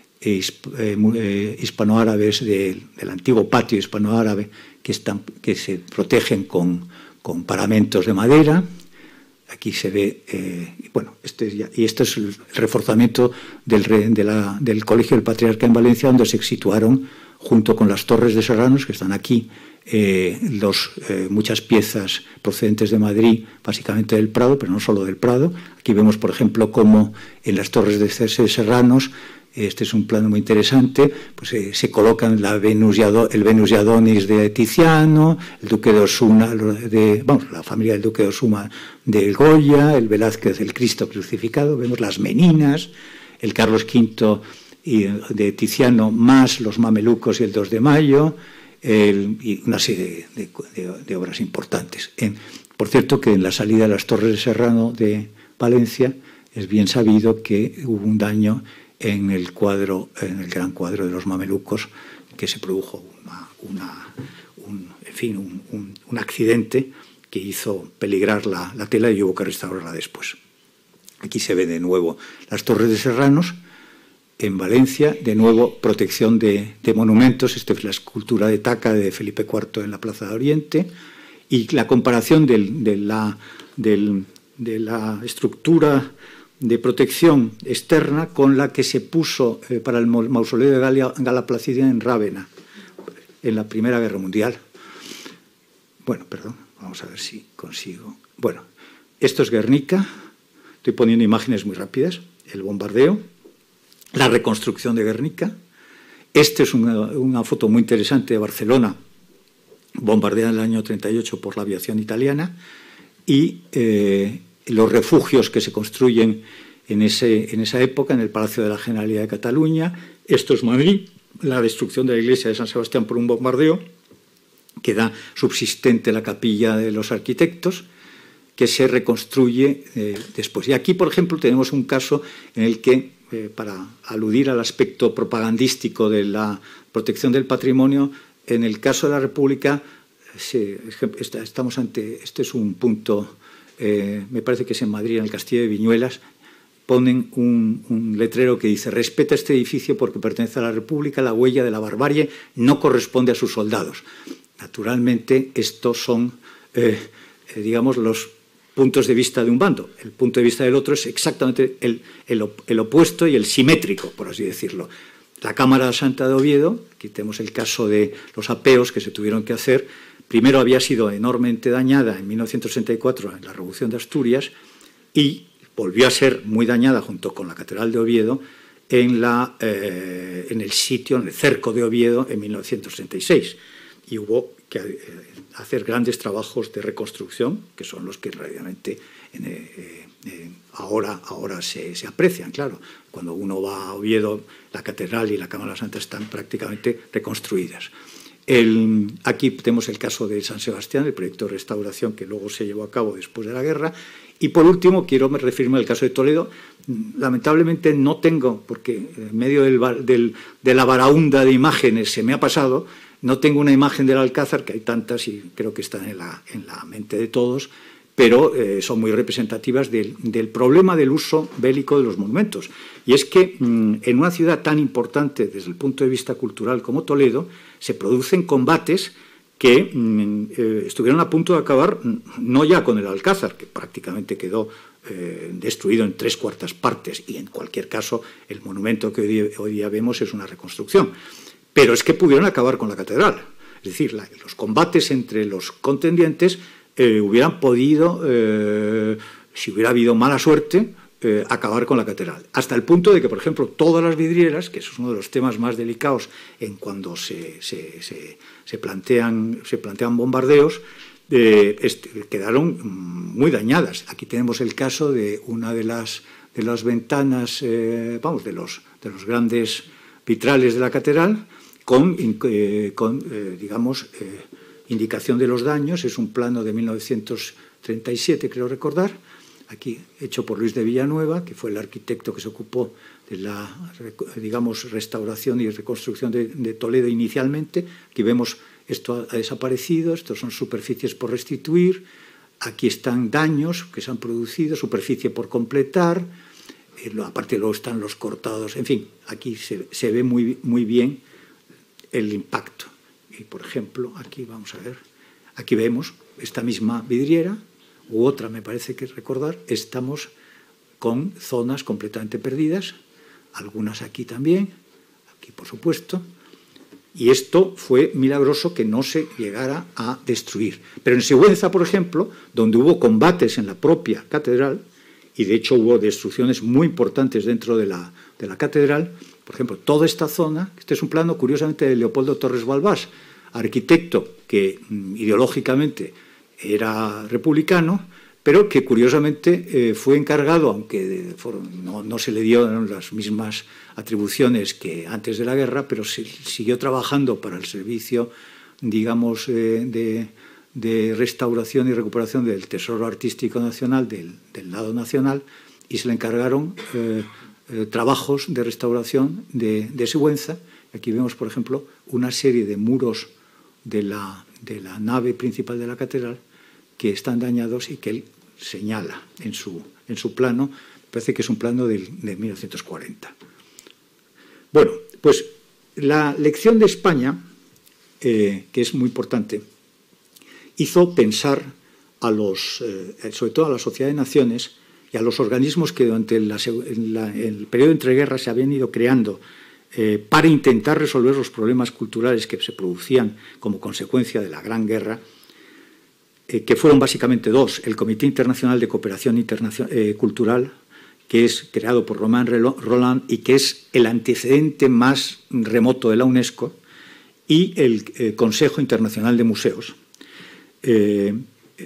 Speaker 2: hispanoárabes del, del antiguo patio hispanoárabe que, están, que se protegen con, con paramentos de madera. Aquí se ve, eh, bueno, este es ya, y este es el reforzamiento del, de la, del Colegio del Patriarca en Valencia, donde se situaron, junto con las torres de Serranos, que están aquí, eh, los, eh, muchas piezas procedentes de Madrid, básicamente del Prado, pero no solo del Prado. Aquí vemos, por ejemplo, cómo en las torres de Serranos, este es un plano muy interesante, pues eh, se colocan la Venus y Ado, el Venus y Adonis de Tiziano, el Duque de Osuna, de, vamos, la familia del Duque de Osuna de Goya, el Velázquez, el Cristo crucificado, vemos las Meninas, el Carlos quinto de Tiziano, más los Mamelucos y el dos de mayo, el, y una serie de, de, de obras importantes. En, por cierto, que en la salida de las Torres de Serrano de Valencia es bien sabido que hubo un daño en el cuadro, en el gran cuadro de los Mamelucos, que se produjo una, una, un, en fin, un, un, un accidente que hizo peligrar la, la tela y hubo que restaurarla después. Aquí se ve de nuevo las Torres de Serranos. En Valencia, de nuevo, protección de, de monumentos. Esta es la escultura de Taca de Felipe cuarto en la Plaza de Oriente. Y la comparación del, de, la, del, de la estructura de protección externa con la que se puso eh, para el mausoleo de Gala, Gala Placidia en Rávena, en la Primera Guerra Mundial. Bueno, perdón, vamos a ver si consigo. Bueno, esto es Guernica. Estoy poniendo imágenes muy rápidas. El bombardeo, la reconstrucción de Guernica. Esta es una, una foto muy interesante de Barcelona, bombardeada en el año treinta y ocho por la aviación italiana, y eh, los refugios que se construyen en, ese, en esa época, en el Palacio de la Generalidad de Cataluña. Esto es Madrid, la destrucción de la iglesia de San Sebastián por un bombardeo, queda subsistente la capilla de los arquitectos, que se reconstruye eh, después. Y aquí, por ejemplo, tenemos un caso en el que, eh, para aludir al aspecto propagandístico de la protección del patrimonio, en el caso de la República, se, estamos ante, este es un punto, eh, me parece que es en Madrid, en el Castillo de Viñuelas, ponen un, un letrero que dice: respeta este edificio porque pertenece a la República, la huella de la barbarie no corresponde a sus soldados. Naturalmente, estos son, eh, eh, digamos, los puntos de vista de un bando. El punto de vista del otro es exactamente el, el, el opuesto y el simétrico, por así decirlo. La Cámara Santa de Oviedo, aquí tenemos el caso de los apeos que se tuvieron que hacer. Primero había sido enormemente dañada en mil novecientos sesenta y cuatro en la Revolución de Asturias y volvió a ser muy dañada junto con la Catedral de Oviedo en, la, eh, en el sitio, en el cerco de Oviedo en mil novecientos sesenta y seis. Y hubo que eh, hacer grandes trabajos de reconstrucción, que son los que realmente en, eh, eh, ahora, ahora se, se aprecian. Claro, cuando uno va a Oviedo, la Catedral y la Cámara Santa están prácticamente reconstruidas. El, aquí tenemos el caso de San Sebastián, el proyecto de restauración que luego se llevó a cabo después de la guerra. Y por último, quiero referirme al caso de Toledo. Lamentablemente no tengo, porque en medio del, del, de la baraúnda de imágenes se me ha pasado, no tengo una imagen del Alcázar, que hay tantas y creo que están en la, en la mente de todos, pero eh, son muy representativas del, del problema del uso bélico de los monumentos. Y es que mmm, en una ciudad tan importante desde el punto de vista cultural como Toledo, se producen combates que mmm, eh, estuvieron a punto de acabar, no ya con el Alcázar, que prácticamente quedó eh, destruido en tres cuartas partes, y en cualquier caso el monumento que hoy día, hoy día vemos es una reconstrucción, pero es que pudieron acabar con la catedral. Es decir, la, los combates entre los contendientes eh, hubieran podido, eh, si hubiera habido mala suerte, eh, acabar con la catedral. Hasta el punto de que, por ejemplo, todas las vidrieras, que eso es uno de los temas más delicados en cuando se, se, se, se, plantean, se plantean bombardeos, eh, este, quedaron muy dañadas. Aquí tenemos el caso de una de las, de las ventanas, eh, vamos, de los, de los grandes vitrales de la catedral, con, eh, con eh, digamos, eh, indicación de los daños, es un plano de mil novecientos treinta y siete, creo recordar, aquí hecho por Luis de Villanueva, que fue el arquitecto que se ocupó de la, digamos, restauración y reconstrucción de, de Toledo inicialmente. Aquí vemos esto ha desaparecido, estos son superficies por restituir, aquí están daños que se han producido, superficie por completar, eh, aparte luego están los cortados, en fin, aquí se, se ve muy, muy bien el impacto. Y por ejemplo, aquí vamos a ver, aquí vemos esta misma vidriera, u otra me parece que recordar, estamos con zonas completamente perdidas, algunas aquí también, aquí por supuesto, y esto fue milagroso que no se llegara a destruir. Pero en Sigüenza, por ejemplo, donde hubo combates en la propia catedral, y de hecho hubo destrucciones muy importantes dentro de la, de la catedral, por ejemplo, toda esta zona, este es un plano curiosamente de Leopoldo Torres Balbás, arquitecto que ideológicamente era republicano, pero que curiosamente eh, fue encargado, aunque de, no, no se le dieron las mismas atribuciones que antes de la guerra, pero se, siguió trabajando para el servicio, digamos, eh, de, de restauración y recuperación del Tesoro Artístico Nacional, del, del lado nacional, y se le encargaron eh, eh, trabajos de restauración de, de Sigüenza. Aquí vemos, por ejemplo, una serie de muros de la, de la nave principal de la catedral que están dañados y que él señala en su, en su plano, parece que es un plano de, de mil novecientos cuarenta. Bueno, pues la lección de España, eh, que es muy importante, hizo pensar a los, eh, sobre todo a la Sociedad de Naciones y a los organismos que durante la, la, el periodo de entreguerras se habían ido creando eh, para intentar resolver los problemas culturales que se producían como consecuencia de la Gran Guerra, eh, que fueron básicamente dos: el Comité Internacional de Cooperación Internacional, eh, Cultural, que es creado por Romain Rolland y que es el antecedente más remoto de la UNESCO, y el eh, Consejo Internacional de Museos. Eh,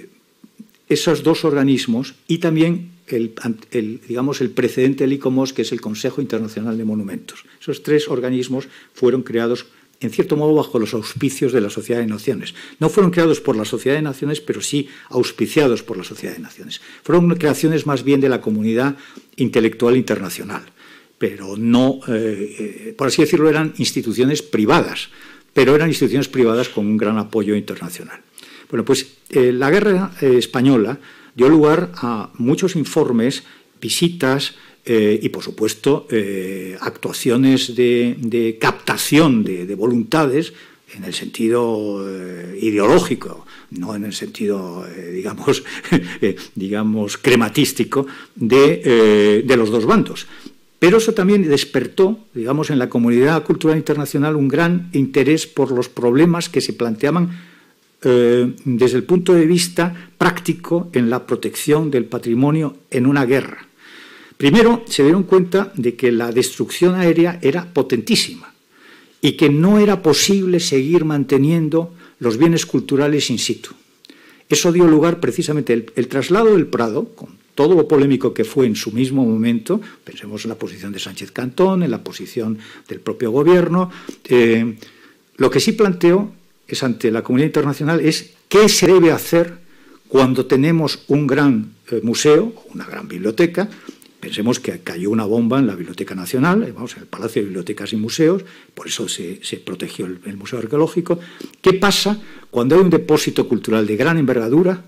Speaker 2: esos dos organismos, y también el, el, digamos, el precedente del ICOMOS, que es el Consejo Internacional de Monumentos. Esos tres organismos fueron creados, en cierto modo, bajo los auspicios de la Sociedad de Naciones. No fueron creados por la Sociedad de Naciones, pero sí auspiciados por la Sociedad de Naciones. Fueron creaciones más bien de la comunidad intelectual internacional, pero no, eh, por así decirlo, eran instituciones privadas, pero eran instituciones privadas con un gran apoyo internacional. Bueno, pues eh, la guerra eh, española dio lugar a muchos informes, visitas eh, y, por supuesto, eh, actuaciones de, de captación de, de voluntades en el sentido eh, ideológico, no en el sentido, eh, digamos, eh, digamos, crematístico de, eh, de los dos bandos. Pero eso también despertó, digamos, en la comunidad cultural internacional un gran interés por los problemas que se planteaban eh, desde el punto de vista práctico en la protección del patrimonio en una guerra. Primero, se dieron cuenta de que la destrucción aérea era potentísima y que no era posible seguir manteniendo los bienes culturales in situ. Eso dio lugar precisamente el, el traslado del Prado, con todo lo polémico que fue en su mismo momento. Pensemos en la posición de Sánchez Cantón, en la posición del propio gobierno. Eh, lo que sí planteó es ante la comunidad internacional es qué se debe hacer cuando tenemos un gran eh, museo, una gran biblioteca. Pensemos que cayó una bomba en la Biblioteca Nacional, vamos, en el Palacio de Bibliotecas y Museos, por eso se, se protegió el, el Museo Arqueológico. ¿Qué pasa cuando hay un depósito cultural de gran envergadura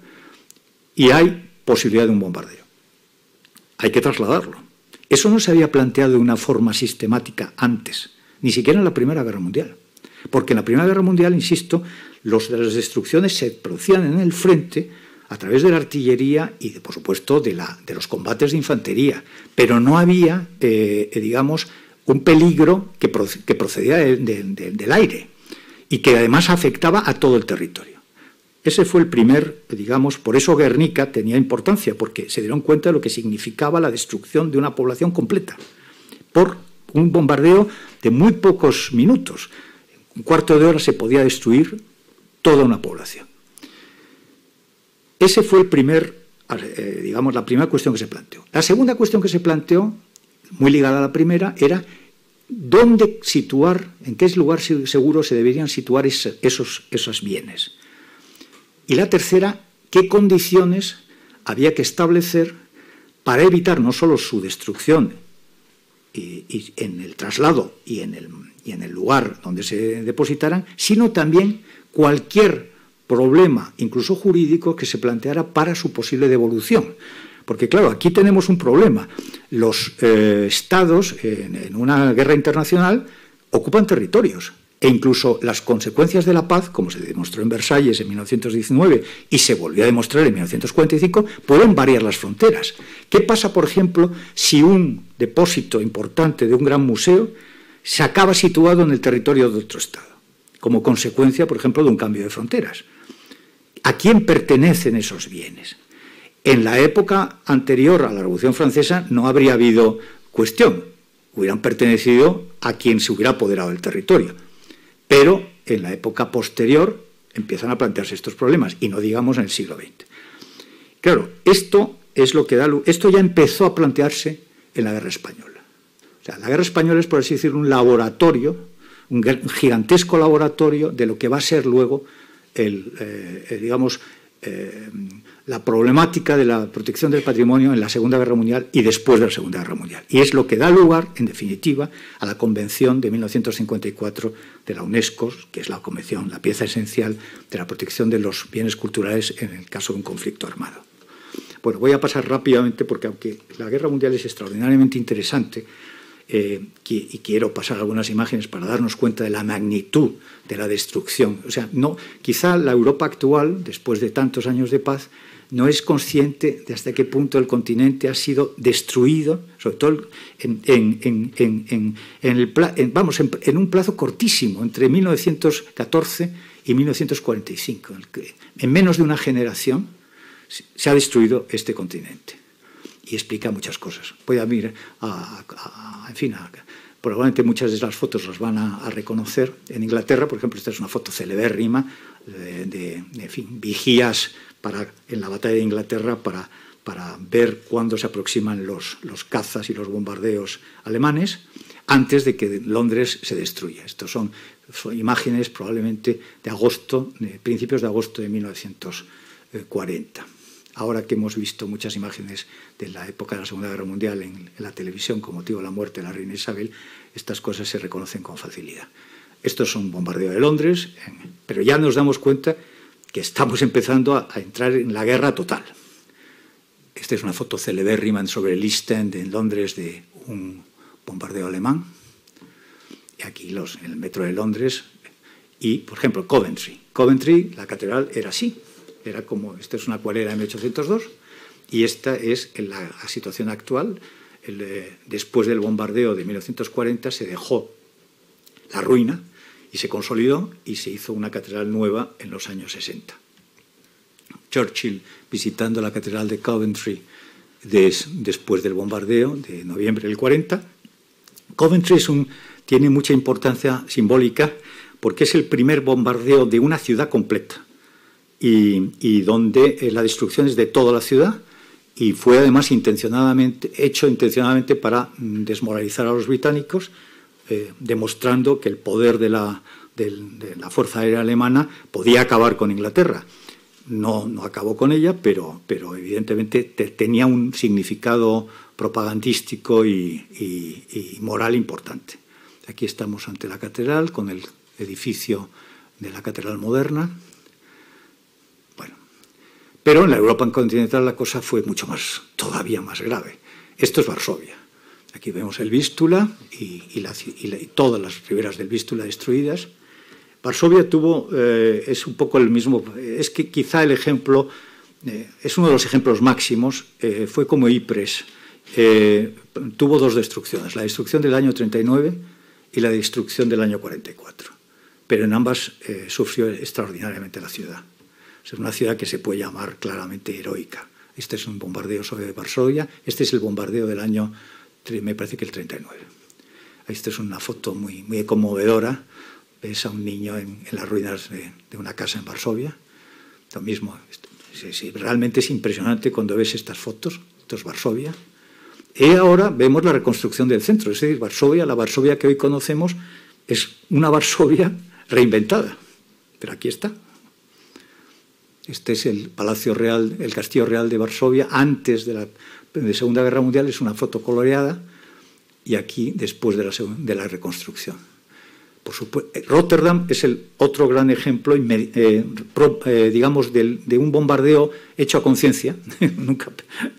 Speaker 2: y hay posibilidad de un bombardeo? Hay que trasladarlo. Eso no se había planteado de una forma sistemática antes, ni siquiera en la Primera Guerra Mundial. Porque en la Primera Guerra Mundial, insisto, los, las destrucciones se producían en el frente a través de la artillería y, de, por supuesto, de, la, de los combates de infantería. Pero no había, eh, digamos, un peligro que, pro, que procedía de, de, de, del aire y que además afectaba a todo el territorio. Ese fue el primer, digamos, por eso Guernica tenía importancia, porque se dieron cuenta de lo que significaba la destrucción de una población completa por un bombardeo de muy pocos minutos. En un cuarto de hora se podía destruir toda una población. Ese fue el primer, eh, digamos, la primera cuestión que se planteó. La segunda cuestión que se planteó, muy ligada a la primera, era dónde situar, en qué lugar seguro se deberían situar esos, esos bienes. Y la tercera, qué condiciones había que establecer para evitar no solo su destrucción y, y en el traslado y en el, y en el lugar donde se depositaran, sino también cualquier problema, incluso jurídico, que se planteara para su posible devolución. Porque, claro, aquí tenemos un problema. Los eh, estados, en, en una guerra internacional, ocupan territorios. E incluso las consecuencias de la paz, como se demostró en Versalles en mil novecientos diecinueve y se volvió a demostrar en mil novecientos cuarenta y cinco, pueden variar las fronteras. ¿Qué pasa, por ejemplo, si un depósito importante de un gran museo se acaba situado en el territorio de otro estado? Como consecuencia, por ejemplo, de un cambio de fronteras. ¿A quién pertenecen esos bienes? En la época anterior a la Revolución Francesa no habría habido cuestión. Hubieran pertenecido a quien se hubiera apoderado del territorio. Pero en la época posterior empiezan a plantearse estos problemas, y no digamos en el siglo veinte. Claro, esto, es lo que da, esto ya empezó a plantearse en la Guerra Española. O sea, la Guerra Española es, por así decirlo, un laboratorio, un gigantesco laboratorio de lo que va a ser luego el, eh, digamos, eh, la problemática de la protección del patrimonio en la Segunda Guerra Mundial y después de la Segunda Guerra Mundial. Y es lo que da lugar, en definitiva, a la Convención de mil novecientos cincuenta y cuatro de la UNESCO, que es la convención, la pieza esencial de la protección de los bienes culturales en el caso de un conflicto armado. Bueno, voy a pasar rápidamente porque, aunque la Guerra Mundial es extraordinariamente interesante, eh, y quiero pasar algunas imágenes para darnos cuenta de la magnitud de la destrucción. O sea, no, quizá la Europa actual, después de tantos años de paz, no es consciente de hasta qué punto el continente ha sido destruido, sobre todo en, en, en, en, en, en, el, en, vamos, en, en un plazo cortísimo, entre mil novecientos catorce y mil novecientos cuarenta y cinco. En menos de una generación se ha destruido este continente. Y explica muchas cosas. Voy a mirar, a, a, en fin, a, probablemente muchas de las fotos las van a, a reconocer. En Inglaterra, por ejemplo, esta es una foto celebérrima de, de, de en fin, vigías para, en la batalla de Inglaterra para, para ver cuándo se aproximan los, los cazas y los bombardeos alemanes antes de que Londres se destruya. Estos son, son imágenes probablemente de agosto, de principios de agosto de mil novecientos cuarenta. Ahora que hemos visto muchas imágenes de la época de la Segunda Guerra Mundial en, en la televisión con motivo de la muerte de la reina Isabel, estas cosas se reconocen con facilidad. Estos son bombardeos de Londres, en, pero ya nos damos cuenta que estamos empezando a, a entrar en la guerra total. Esta es una foto celebérrima sobre el East End en Londres de un bombardeo alemán. Y aquí los, en el metro de Londres. Y, por ejemplo, Coventry. Coventry, la catedral, era así. Era como, esta es una acuarela de mil ochocientos dos y esta es en la, la situación actual. El, eh, después del bombardeo de mil novecientos cuarenta se dejó la ruina y se consolidó y se hizo una catedral nueva en los años sesenta. Churchill visitando la catedral de Coventry des, después del bombardeo de noviembre del cuarenta. Coventry es un, tiene mucha importancia simbólica porque es el primer bombardeo de una ciudad completa. Y, y donde eh, la destrucción es de toda la ciudad y fue además intencionadamente, hecho intencionadamente para mm, desmoralizar a los británicos, eh, demostrando que el poder de la, de, de la Fuerza Aérea Alemana podía acabar con Inglaterra. No, no acabó con ella, pero, pero evidentemente te, tenía un significado propagandístico y, y, y moral importante. Aquí estamos ante la catedral, con el edificio de la catedral moderna. Pero en la Europa continental la cosa fue mucho más, todavía más grave. Esto es Varsovia. Aquí vemos el Vístula y, y, la, y, la, y todas las riberas del Vístula destruidas. Varsovia tuvo, eh, es un poco el mismo, es que quizá el ejemplo, eh, es uno de los ejemplos máximos, eh, fue como Ypres. Eh, tuvo dos destrucciones, la destrucción del año treinta y nueve y la destrucción del año cuarenta y cuatro. Pero en ambas eh, sufrió extraordinariamente la ciudad. Es una ciudad que se puede llamar claramente heroica. Este es un bombardeo sobre Varsovia. Este es el bombardeo del año, me parece que el treinta y nueve. Esta es una foto muy, muy conmovedora. Ves a un niño en, en las ruinas de, de una casa en Varsovia. Lo mismo, sí, sí, realmente es impresionante cuando ves estas fotos. Esto es Varsovia. Y ahora vemos la reconstrucción del centro. Es decir, Varsovia, la Varsovia que hoy conocemos, es una Varsovia reinventada. Pero aquí está. Este es el Palacio Real, el Castillo Real de Varsovia, antes de la de Segunda Guerra Mundial, es una foto coloreada, y aquí después de la, de la reconstrucción. Por supuesto, Rotterdam es el otro gran ejemplo, eh, pro, eh, digamos, de, de un bombardeo hecho a conciencia, nunca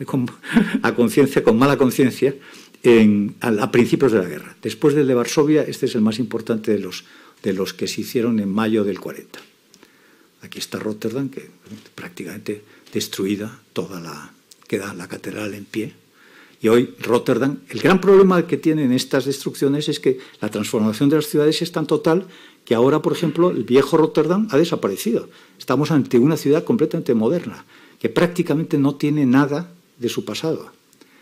Speaker 2: a conciencia, con mala conciencia, a, a principios de la guerra. Después del de Varsovia, este es el más importante de los, de los que se hicieron en mayo del cuarenta. Aquí está Rotterdam, que prácticamente destruida, toda la, queda la catedral en pie. Y hoy Rotterdam, el gran problema que tienen estas destrucciones es que la transformación de las ciudades es tan total que ahora, por ejemplo, el viejo Rotterdam ha desaparecido. Estamos ante una ciudad completamente moderna, que prácticamente no tiene nada de su pasado.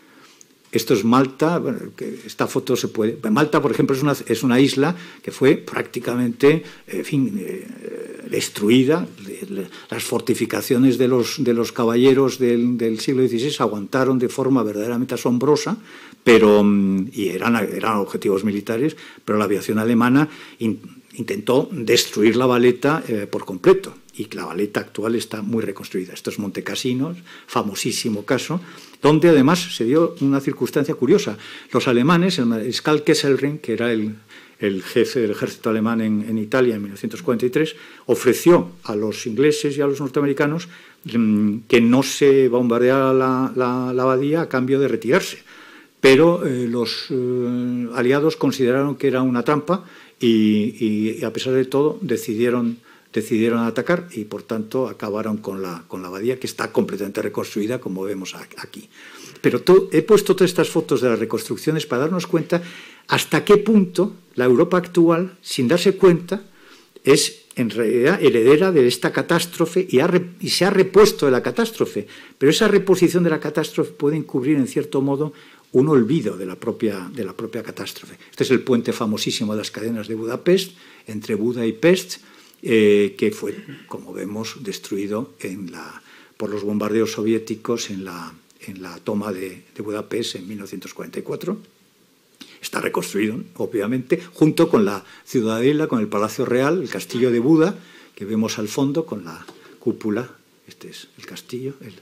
Speaker 2: Esto es Malta, bueno, que esta foto se puede... Malta, por ejemplo, es una, es una isla que fue prácticamente, en fin, eh, destruida. Las fortificaciones de los, de los caballeros del, del siglo dieciséis aguantaron de forma verdaderamente asombrosa, pero, y eran, eran objetivos militares, pero la aviación alemana in, intentó destruir la Valeta eh, por completo, y la Valeta actual está muy reconstruida. Esto es Montecassinos, famosísimo caso, donde además se dio una circunstancia curiosa. Los alemanes, el mariscal Kesselring, que era el, el jefe del ejército alemán en, en Italia en mil novecientos cuarenta y tres, ofreció a los ingleses y a los norteamericanos mmm, que no se bombardeara la, la, la abadía a cambio de retirarse. Pero eh, los eh, aliados consideraron que era una trampa y, y, y a pesar de todo decidieron... decidieron atacar y, por tanto, acabaron con la, con la abadía, que está completamente reconstruida, como vemos aquí. Pero to, he puesto todas estas fotos de las reconstrucciones para darnos cuenta hasta qué punto la Europa actual, sin darse cuenta, es en realidad heredera de esta catástrofe y, ha, y se ha repuesto de la catástrofe. Pero esa reposición de la catástrofe puede encubrir, en cierto modo, un olvido de la propia, de la propia catástrofe. Este es el puente famosísimo de las cadenas de Budapest, entre Buda y Pest, Eh, que fue, como vemos, destruido en la, por los bombardeos soviéticos en la, en la toma de, de Budapest en mil novecientos cuarenta y cuatro. Está reconstruido, obviamente, junto con la ciudadela, con el Palacio Real, el castillo de Buda, que vemos al fondo con la cúpula. Este es el castillo, el,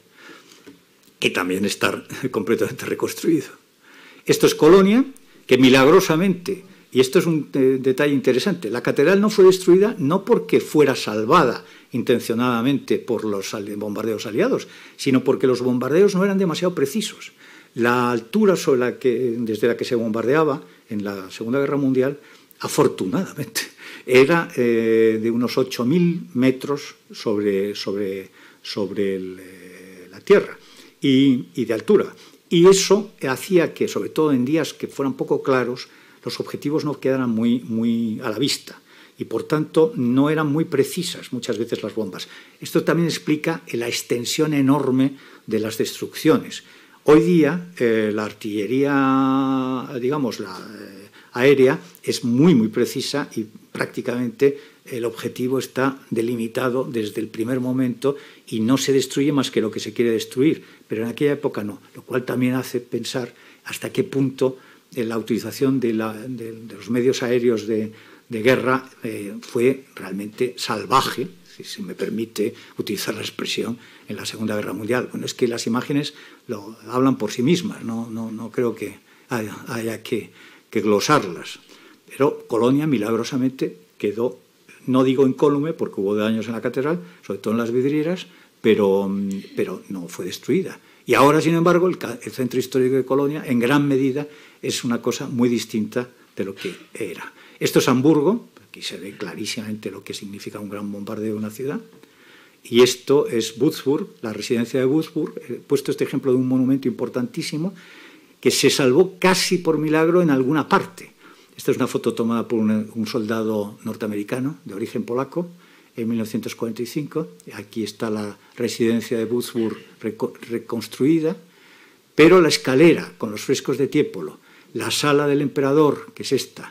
Speaker 2: que también está completamente reconstruido. Esto es Colonia, que milagrosamente... Y esto es un eh, detalle interesante. La catedral no fue destruida no porque fuera salvada intencionadamente por los bombardeos aliados, sino porque los bombardeos no eran demasiado precisos. La altura sobre la que, desde la que se bombardeaba en la Segunda Guerra Mundial, afortunadamente, era eh, de unos ocho mil metros sobre, sobre, sobre el, eh, la tierra y, y de altura. Y eso hacía que, sobre todo en días que fueran poco claros, los objetivos no quedaran muy, muy a la vista y, por tanto, no eran muy precisas muchas veces las bombas. Esto también explica la extensión enorme de las destrucciones. Hoy día, eh, la artillería, digamos, la eh, aérea, es muy, muy precisa y prácticamente el objetivo está delimitado desde el primer momento y no se destruye más que lo que se quiere destruir. Pero en aquella época no, lo cual también hace pensar hasta qué punto la utilización de, la, de, de los medios aéreos de, de guerra eh, fue realmente salvaje, si se me permite utilizar la expresión, en la Segunda Guerra Mundial. Bueno, es que las imágenes lo hablan por sí mismas, no, no, no creo que haya, haya que, que glosarlas. Pero Colonia, milagrosamente, quedó, no digo incólume, porque hubo daños en la catedral, sobre todo en las vidrieras, pero, pero no fue destruida. Y ahora, sin embargo, el, el centro histórico de Colonia, en gran medida, es una cosa muy distinta de lo que era. Esto es Hamburgo, aquí se ve clarísimamente lo que significa un gran bombardeo de una ciudad, y esto es Würzburg, la residencia de Würzburg. He puesto este ejemplo de un monumento importantísimo que se salvó casi por milagro en alguna parte. Esta es una foto tomada por un, un soldado norteamericano de origen polaco, en mil novecientos cuarenta y cinco, aquí está la residencia de Würzburg reconstruida, pero la escalera con los frescos de Tiepolo, la sala del emperador, que es esta,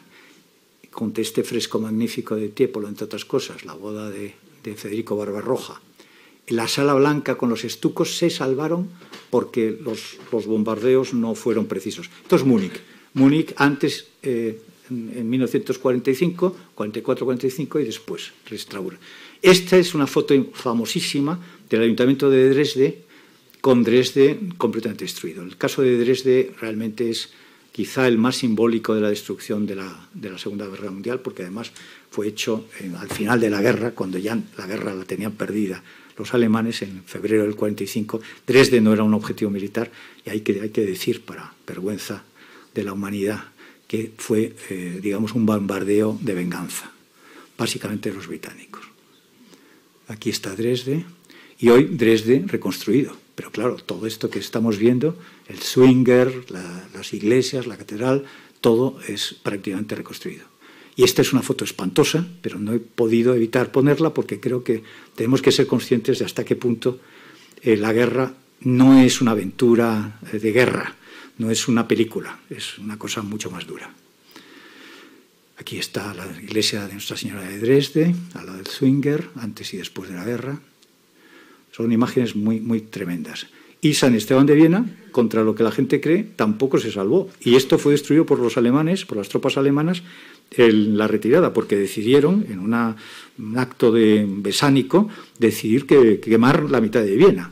Speaker 2: con este fresco magnífico de Tiepolo, entre otras cosas, la boda de, de Federico Barbarroja, la sala blanca con los estucos, se salvaron porque los, los bombardeos no fueron precisos. Esto es Múnich. Múnich antes, eh, en, en mil novecientos cuarenta y cinco, cuarenta y cuatro cuarenta y cinco y después restaura. Esta es una foto famosísima del Ayuntamiento de Dresde, con Dresde completamente destruido. El caso de Dresde realmente es quizá el más simbólico de la destrucción de la, de la Segunda Guerra Mundial, porque además fue hecho en, al final de la guerra, cuando ya la guerra la tenían perdida los alemanes, en febrero del cuarenta y cinco. Dresde no era un objetivo militar, y hay que, hay que decir, para vergüenza de la humanidad, que fue, eh, digamos, un bombardeo de venganza, básicamente de los británicos. Aquí está Dresde, y hoy Dresde reconstruido. Pero claro, todo esto que estamos viendo, el Zwinger, la, las iglesias, la catedral, todo es prácticamente reconstruido. Y esta es una foto espantosa, pero no he podido evitar ponerla porque creo que tenemos que ser conscientes de hasta qué punto eh, la guerra no es una aventura eh, de guerra, no es una película, es una cosa mucho más dura. Aquí está la iglesia de Nuestra Señora de Dresde, a la del Zwinger, antes y después de la guerra. Son imágenes muy, muy tremendas. Y San Esteban de Viena, contra lo que la gente cree, tampoco se salvó. Y esto fue destruido por los alemanes, por las tropas alemanas, en la retirada, porque decidieron, en una, un acto de besánico, decidir que, que quemar la mitad de Viena.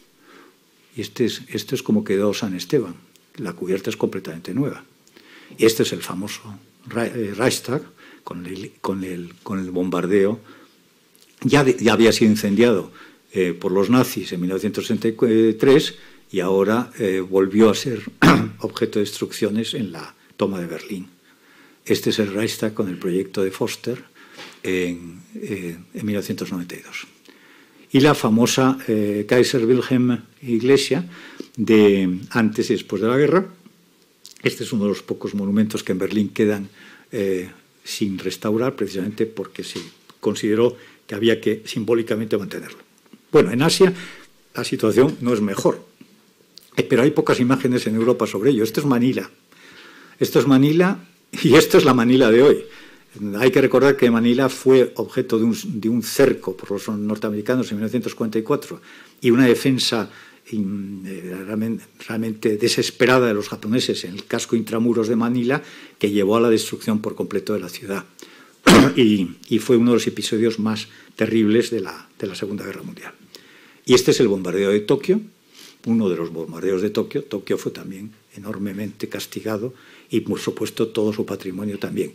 Speaker 2: Y este es, esto es como quedó San Esteban. La cubierta es completamente nueva. Y este es el famoso Reichstag, con el, con el, con el bombardeo. Ya, de, ya había sido incendiado Eh, por los nazis en mil novecientos sesenta y tres y ahora eh, volvió a ser objeto de destrucciones en la toma de Berlín. Este es el Reichstag con el proyecto de Foster en, eh, en mil novecientos noventa y dos. Y la famosa eh, Kaiser Wilhelm Iglesia de antes y después de la guerra. Este es uno de los pocos monumentos que en Berlín quedan eh, sin restaurar, precisamente porque se consideró que había que simbólicamente mantenerlo. Bueno, en Asia la situación no es mejor, pero hay pocas imágenes en Europa sobre ello. Esto es Manila. Esto es Manila y esto es la Manila de hoy. Hay que recordar que Manila fue objeto de un, de un cerco por los norteamericanos en mil novecientos cuarenta y cuatro y una defensa realmente, realmente desesperada de los japoneses en el casco intramuros de Manila, que llevó a la destrucción por completo de la ciudad. Y, y fue uno de los episodios más terribles de la, de la Segunda Guerra Mundial. Y este es el bombardeo de Tokio, uno de los bombardeos de Tokio. Tokio fue también enormemente castigado y, por supuesto, todo su patrimonio también.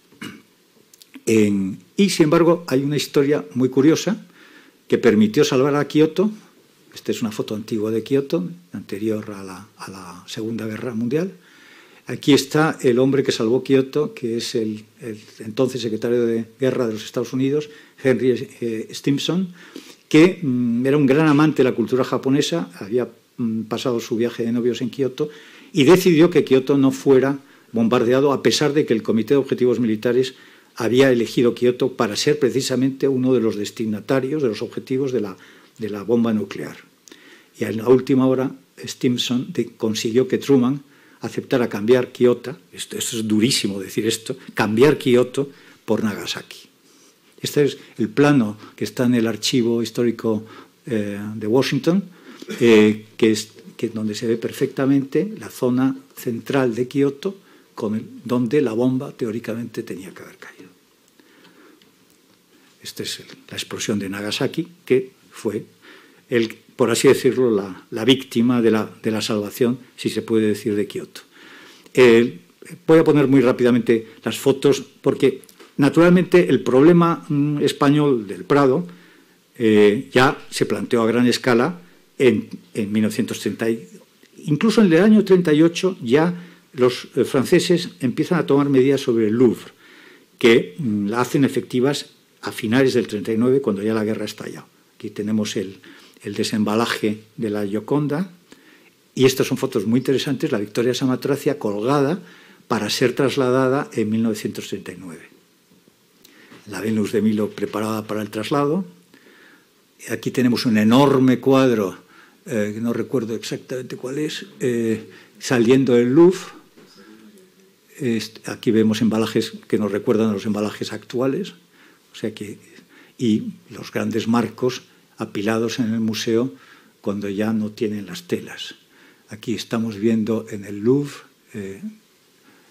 Speaker 2: En, y, sin embargo, hay una historia muy curiosa que permitió salvar a Kioto. Esta es una foto antigua de Kioto, anterior a la, a la Segunda Guerra Mundial. Aquí está el hombre que salvó Kioto, que es el, el entonces secretario de Guerra de los Estados Unidos, Henry eh, Stimson, que mm, era un gran amante de la cultura japonesa, había mm, pasado su viaje de novios en Kioto y decidió que Kioto no fuera bombardeado, a pesar de que el Comité de Objetivos Militares había elegido Kioto para ser precisamente uno de los destinatarios, de los objetivos de la, de la bomba nuclear. Y a la última hora, Stimson de, consiguió que Truman aceptara cambiar Kioto, esto, esto es durísimo decir esto, cambiar Kioto por Nagasaki. Este es el plano que está en el archivo histórico eh, de Washington, eh, que es que, donde se ve perfectamente la zona central de Kioto, con el, donde la bomba teóricamente tenía que haber caído. Esta es el, la explosión de Nagasaki, que fue, el, por así decirlo, la, la víctima de la, de la salvación, si se puede decir, de Kioto. Eh, voy a poner muy rápidamente las fotos, porque naturalmente el problema mm, español del Prado eh, ya se planteó a gran escala en, en mil novecientos treinta. Incluso en el año treinta y ocho ya los eh, franceses empiezan a tomar medidas sobre el Louvre, que mm, la hacen efectivas a finales del treinta y nueve, cuando ya la guerra estalla. Aquí tenemos el, el desembalaje de la Gioconda, y estas son fotos muy interesantes, la Victoria Samotracia colgada para ser trasladada en mil novecientos treinta y nueve. La Venus de Milo preparada para el traslado. Aquí tenemos un enorme cuadro, eh, que no recuerdo exactamente cuál es, eh, saliendo del Louvre. Este, aquí vemos embalajes que nos recuerdan a los embalajes actuales, o sea que, y los grandes marcos apilados en el museo cuando ya no tienen las telas. Aquí estamos viendo en el Louvre eh,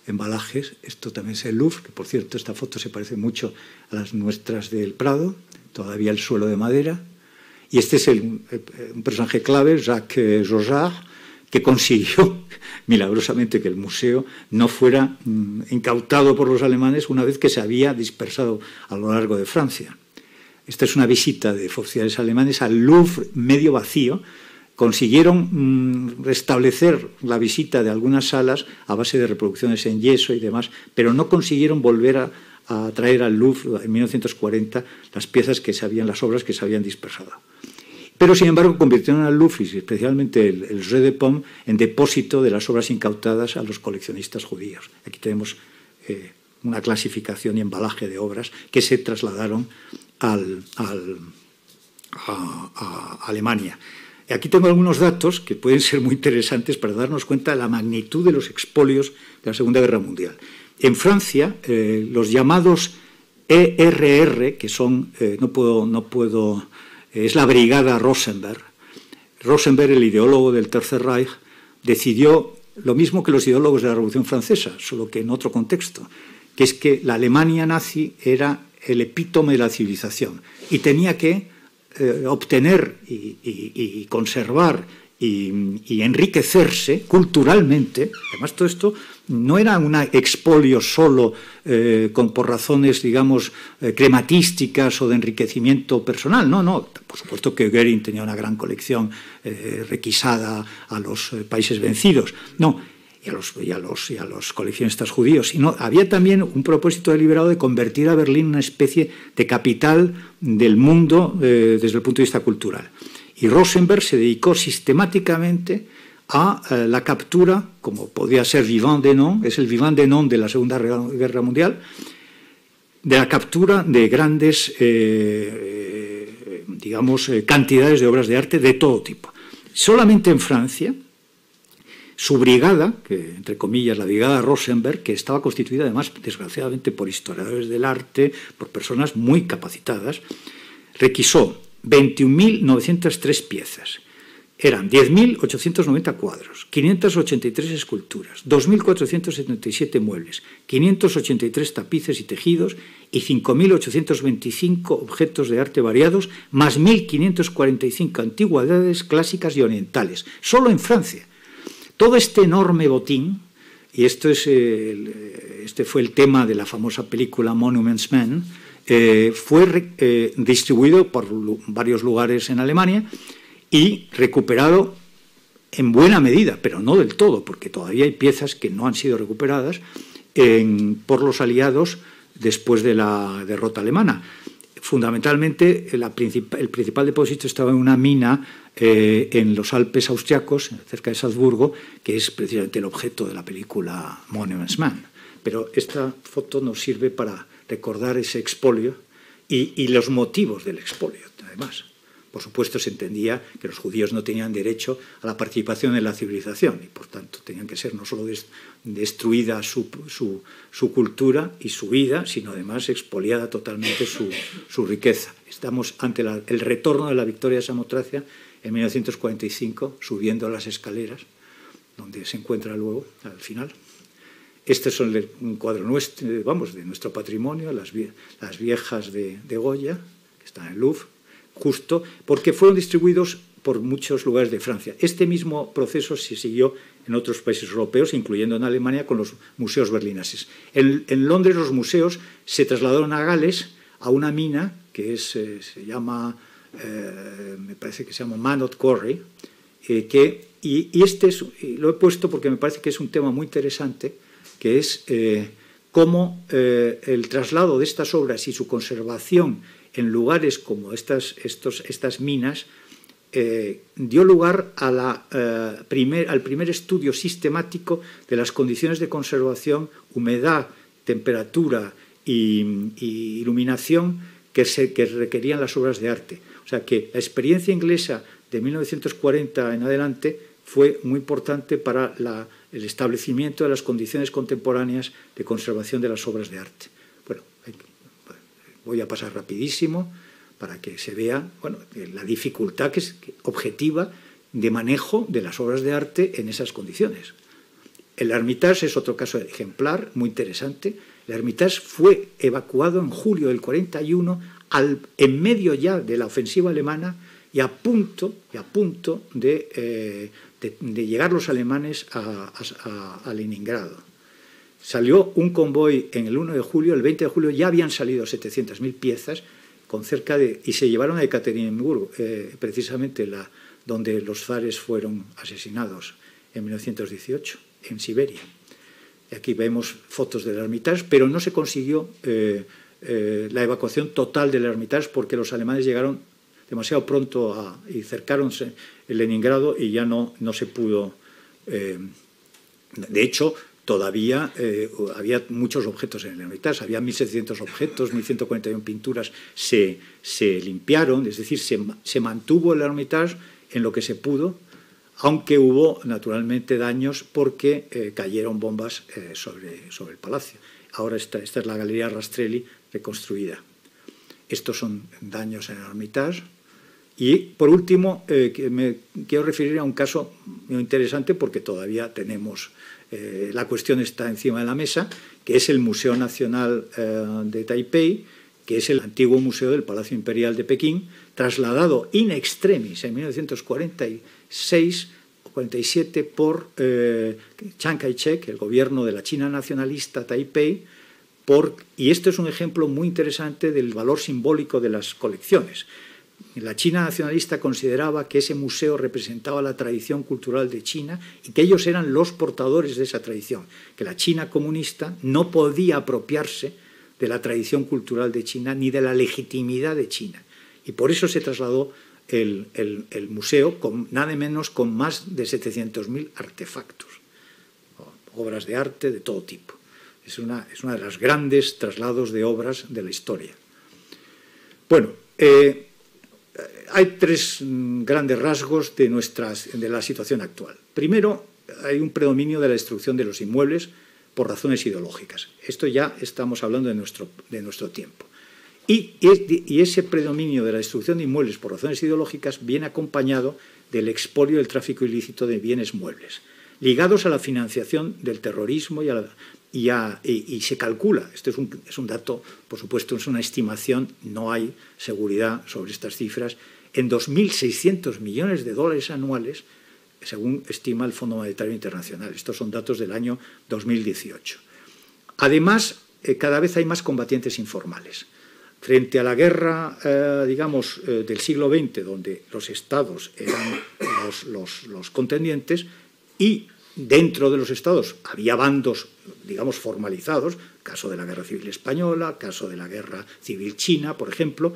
Speaker 2: embalajes. Esto también es el Louvre, que por cierto esta foto se parece mucho a las nuestras del Prado, todavía el suelo de madera. Y este es el, un personaje clave, Jacques Jorjard, que consiguió milagrosamente que el museo no fuera mmm, incautado por los alemanes una vez que se había dispersado a lo largo de Francia. Esta es una visita de oficiales alemanes al Louvre medio vacío. Consiguieron mmm, restablecer la visita de algunas salas a base de reproducciones en yeso y demás, pero no consiguieron volver a, a traer al Louvre en mil novecientos cuarenta las piezas que se habían, las obras que se habían dispersado. Pero, sin embargo, convirtieron al Louvre, y especialmente el, el Jeu de Paume, en depósito de las obras incautadas a los coleccionistas judíos. Aquí tenemos eh, una clasificación y embalaje de obras que se trasladaron al, al, a, a Alemania. Aquí tengo algunos datos que pueden ser muy interesantes para darnos cuenta de la magnitud de los expolios de la Segunda Guerra Mundial. En Francia, eh, los llamados E R R, que son, eh, no puedo... No puedo es la brigada Rosenberg. Rosenberg, el ideólogo del Tercer Reich, decidió lo mismo que los ideólogos de la Revolución Francesa, solo que en otro contexto, que es que la Alemania nazi era el epítome de la civilización y tenía que eh, obtener y, y, y conservar y, y enriquecerse culturalmente. Además, todo esto no era un expolio solo eh, con, por razones, digamos, eh, crematísticas o de enriquecimiento personal. No, no. Por supuesto que Goering tenía una gran colección eh, requisada a los eh, países vencidos. No, y a los, y a los, y a los coleccionistas judíos. Sino había también un propósito deliberado de convertir a Berlín en una especie de capital del mundo eh, desde el punto de vista cultural. Y Rosenberg se dedicó sistemáticamente a eh, la captura, como podía ser Vivant Denon, es el Vivant Denon de la Segunda Guerra Mundial, de la captura de grandes, eh, digamos, eh, cantidades de obras de arte de todo tipo. Solamente en Francia, su brigada, que entre comillas la brigada Rosenberg, que estaba constituida además, desgraciadamente, por historiadores del arte, por personas muy capacitadas, requisó veintiún mil novecientas tres piezas. Eran diez mil ochocientos noventa cuadros, quinientas ochenta y tres esculturas, dos mil cuatrocientos setenta y siete muebles, quinientos ochenta y tres tapices y tejidos y cinco mil ochocientos veinticinco objetos de arte variados, más mil quinientas cuarenta y cinco antigüedades clásicas y orientales, solo en Francia. Todo este enorme botín, y esto es, eh, este fue el tema de la famosa película Monuments Men, eh, fue eh, distribuido por varios lugares en Alemania y recuperado en buena medida, pero no del todo, porque todavía hay piezas que no han sido recuperadas en, por los aliados después de la derrota alemana. Fundamentalmente, la princip el principal depósito estaba en una mina eh, en los Alpes austriacos, cerca de Salzburgo, que es precisamente el objeto de la película Monuments Men. Pero esta foto nos sirve para recordar ese expolio y, y los motivos del expolio, además. Por supuesto, se entendía que los judíos no tenían derecho a la participación en la civilización y, por tanto, tenían que ser no solo destruida su, su, su cultura y su vida, sino además expoliada totalmente su, su riqueza. Estamos ante la, el retorno de la victoria de Samotracia en mil novecientos cuarenta y cinco, subiendo las escaleras, donde se encuentra luego, al final. Este es un cuadro nuestro, vamos, de nuestro patrimonio, las, vie las viejas de, de Goya, que están en el Louvre, justo porque fueron distribuidos por muchos lugares de Francia. Este mismo proceso se siguió en otros países europeos, incluyendo en Alemania, con los museos berlineses. En, en Londres los museos se trasladaron a Gales, a una mina que es, eh, se llama, eh, me parece que se llama Manot Quarry, eh, que, y, y este es, y lo he puesto porque me parece que es un tema muy interesante, que es eh, cómo eh, el traslado de estas obras y su conservación en lugares como estas, estos, estas minas, eh, dio lugar a la, eh, primer, al primer estudio sistemático de las condiciones de conservación, humedad, temperatura y, y iluminación que, se, que requerían las obras de arte. O sea que la experiencia inglesa de mil novecientos cuarenta en adelante fue muy importante para la, el establecimiento de las condiciones contemporáneas de conservación de las obras de arte. Bueno, hay que, voy a pasar rapidísimo para que se vea bueno, la dificultad que es objetiva de manejo de las obras de arte en esas condiciones. El Hermitage es otro caso ejemplar, muy interesante. El Hermitage fue evacuado en julio del cuarenta y uno, al, en medio ya de la ofensiva alemana, y a punto, y a punto de, eh, de, de llegar los alemanes a, a, a Leningrado. Salió un convoy en el uno de julio, el veinte de julio ya habían salido setecientas mil piezas, con cerca de, y se llevaron a Ekaterimburgo, eh, precisamente la, donde los zares fueron asesinados en mil novecientos dieciocho, en Siberia. Aquí vemos fotos del Hermitage, pero no se consiguió eh, eh, la evacuación total del Hermitage porque los alemanes llegaron demasiado pronto a, y cercáronse el Leningrado y ya no, no se pudo. Eh, de hecho, todavía eh, había muchos objetos en el Hermitage, había mil setecientos objetos, mil ciento cuarenta y una pinturas se, se limpiaron, es decir, se, se mantuvo el Hermitage en lo que se pudo, aunque hubo naturalmente daños porque eh, cayeron bombas eh, sobre, sobre el palacio. Ahora esta, esta es la Galería Rastrelli reconstruida. Estos son daños en el Hermitage. Y, por último, eh, me quiero referir a un caso muy interesante porque todavía tenemos, eh, la cuestión está encima de la mesa, que es el Museo Nacional eh, de Taipei, que es el antiguo museo del Palacio Imperial de Pekín, trasladado in extremis en mil novecientos cuarenta y seis o cuarenta y siete por eh, Chiang Kai-shek, el gobierno de la China nacionalista Taipei, por, y esto es un ejemplo muy interesante del valor simbólico de las colecciones. La China nacionalista consideraba que ese museo representaba la tradición cultural de China y que ellos eran los portadores de esa tradición, que la China comunista no podía apropiarse de la tradición cultural de China ni de la legitimidad de China. Y por eso se trasladó el, el, el museo, con nada menos con más de setecientos mil artefactos, obras de arte de todo tipo. Es una, es una de las grandes traslados de obras de la historia. Bueno, eh, hay tres grandes rasgos de, nuestras, de la situación actual. Primero, hay un predominio de la destrucción de los inmuebles por razones ideológicas. Esto ya estamos hablando de nuestro, de nuestro tiempo. Y, y ese predominio de la destrucción de inmuebles por razones ideológicas viene acompañado del expolio del tráfico ilícito de bienes muebles, ligados a la financiación del terrorismo y, a la, y, a, y, y se calcula, esto es un, es un dato, por supuesto, es una estimación, no hay seguridad sobre estas cifras, en dos mil seiscientos millones de dólares anuales, según estima el Fondo Monetario Internacional. Estos son datos del año dos mil dieciocho. Además, eh, cada vez hay más combatientes informales. Frente a la guerra, eh, digamos, eh, del siglo veinte, donde los estados eran los, los, los contendientes, y dentro de los estados había bandos, digamos, formalizados, caso de la Guerra Civil Española, caso de la Guerra Civil China, por ejemplo.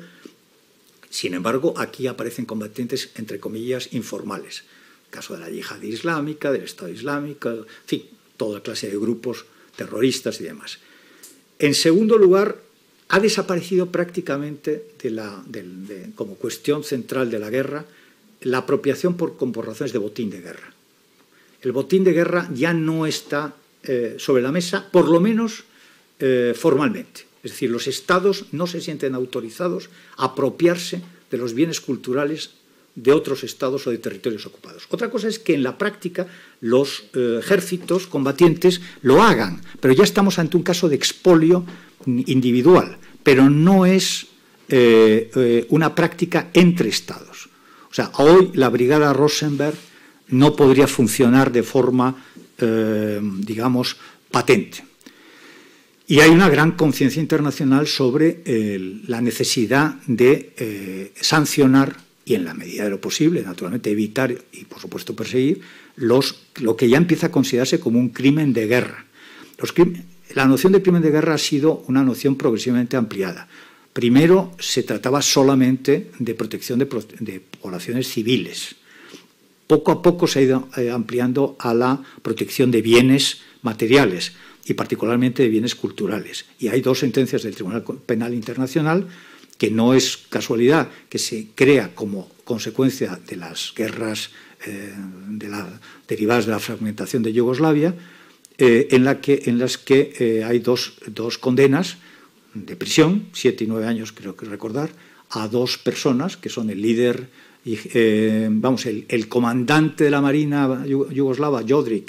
Speaker 2: Sin embargo, aquí aparecen combatientes, entre comillas, informales. Caso de la yihad islámica, del Estado Islámico, en fin, toda clase de grupos terroristas y demás. En segundo lugar, ha desaparecido prácticamente de la, de, de, como cuestión central de la guerra la apropiación por, por razones de botín de guerra. El botín de guerra ya no está eh, sobre la mesa, por lo menos eh, formalmente. Es decir, los estados no se sienten autorizados a apropiarse de los bienes culturales de otros estados o de territorios ocupados. Otra cosa es que en la práctica los eh, ejércitos combatientes lo hagan, pero ya estamos ante un caso de expolio individual, pero no es eh, eh, una práctica entre estados. O sea, hoy la brigada Rosenberg no podría funcionar de forma, eh, digamos, patente. Y hay una gran conciencia internacional sobre eh, la necesidad de eh, sancionar y, en la medida de lo posible, naturalmente, evitar y, por supuesto, perseguir los, lo que ya empieza a considerarse como un crimen de guerra. Los crimen, la noción de crimen de guerra ha sido una noción progresivamente ampliada. Primero se trataba solamente de protección de, de poblaciones civiles. Poco a poco se ha ido eh, ampliando a la protección de bienes materiales y particularmente de bienes culturales. Y hay dos sentencias del Tribunal Penal Internacional, que no es casualidad que se crea como consecuencia de las guerras eh, de la, derivadas de la fragmentación de Yugoslavia, eh, en, la que, en las que eh, hay dos, dos condenas de prisión, siete y nueve años creo que recordar, a dos personas que son el líder, y, eh, vamos, el, el comandante de la Marina yugoslava, Jodrik,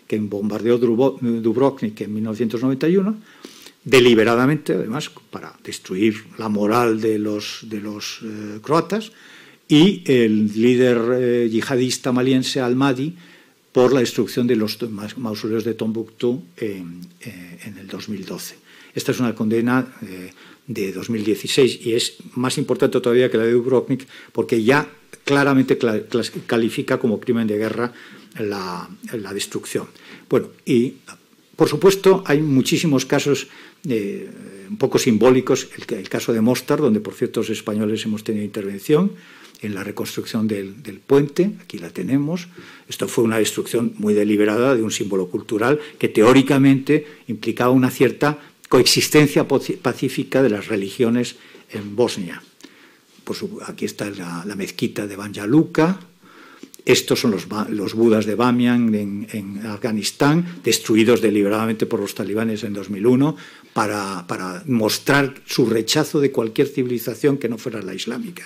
Speaker 2: que bombardeó Dubrovnik en mil novecientos noventa y uno, deliberadamente, además, para destruir la moral de los, de los eh, croatas, y el líder eh, yihadista maliense Al-Mahdi por la destrucción de los mausoleos de Tombuctú en, eh, en el dos mil doce. Esta es una condena eh, de dos mil dieciséis y es más importante todavía que la de Dubrovnik porque ya claramente califica como crimen de guerra la, la destrucción. Bueno, y por supuesto hay muchísimos casos eh, un poco simbólicos, el, el caso de Mostar, donde por cierto los españoles hemos tenido intervención en la reconstrucción del, del puente, aquí la tenemos. Esto fue una destrucción muy deliberada de un símbolo cultural que teóricamente implicaba una cierta coexistencia pacífica de las religiones en Bosnia. Por su, aquí está la, la mezquita de Banja Luka. Estos son los, los budas de Bamiyan en, en Afganistán, destruidos deliberadamente por los talibanes en dos mil uno para, para mostrar su rechazo de cualquier civilización que no fuera la islámica.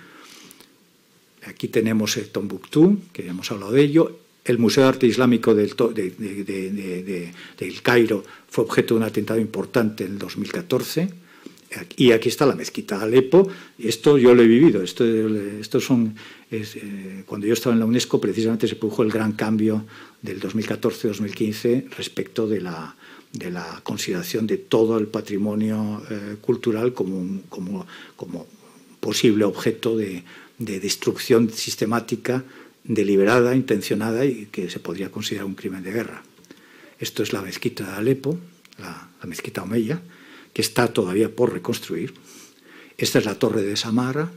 Speaker 2: Aquí tenemos el Tombuctú, que ya hemos hablado de ello. El Museo de Arte Islámico del, de, de, de, de, de, del Cairo fue objeto de un atentado importante en el dos mil catorce. Y aquí está la mezquita de Alepo. Esto yo lo he vivido. Esto, esto son, es, eh, cuando yo estaba en la UNESCO, precisamente se produjo el gran cambio del dos mil catorce dos mil quince respecto de la, de la consideración de todo el patrimonio eh, cultural como, un, como, como posible objeto de, de destrucción sistemática, deliberada, intencionada y que se podría considerar un crimen de guerra. Esto es la mezquita de Alepo, la, la mezquita omeya, que está todavía por reconstruir. Esta es la torre de Samara,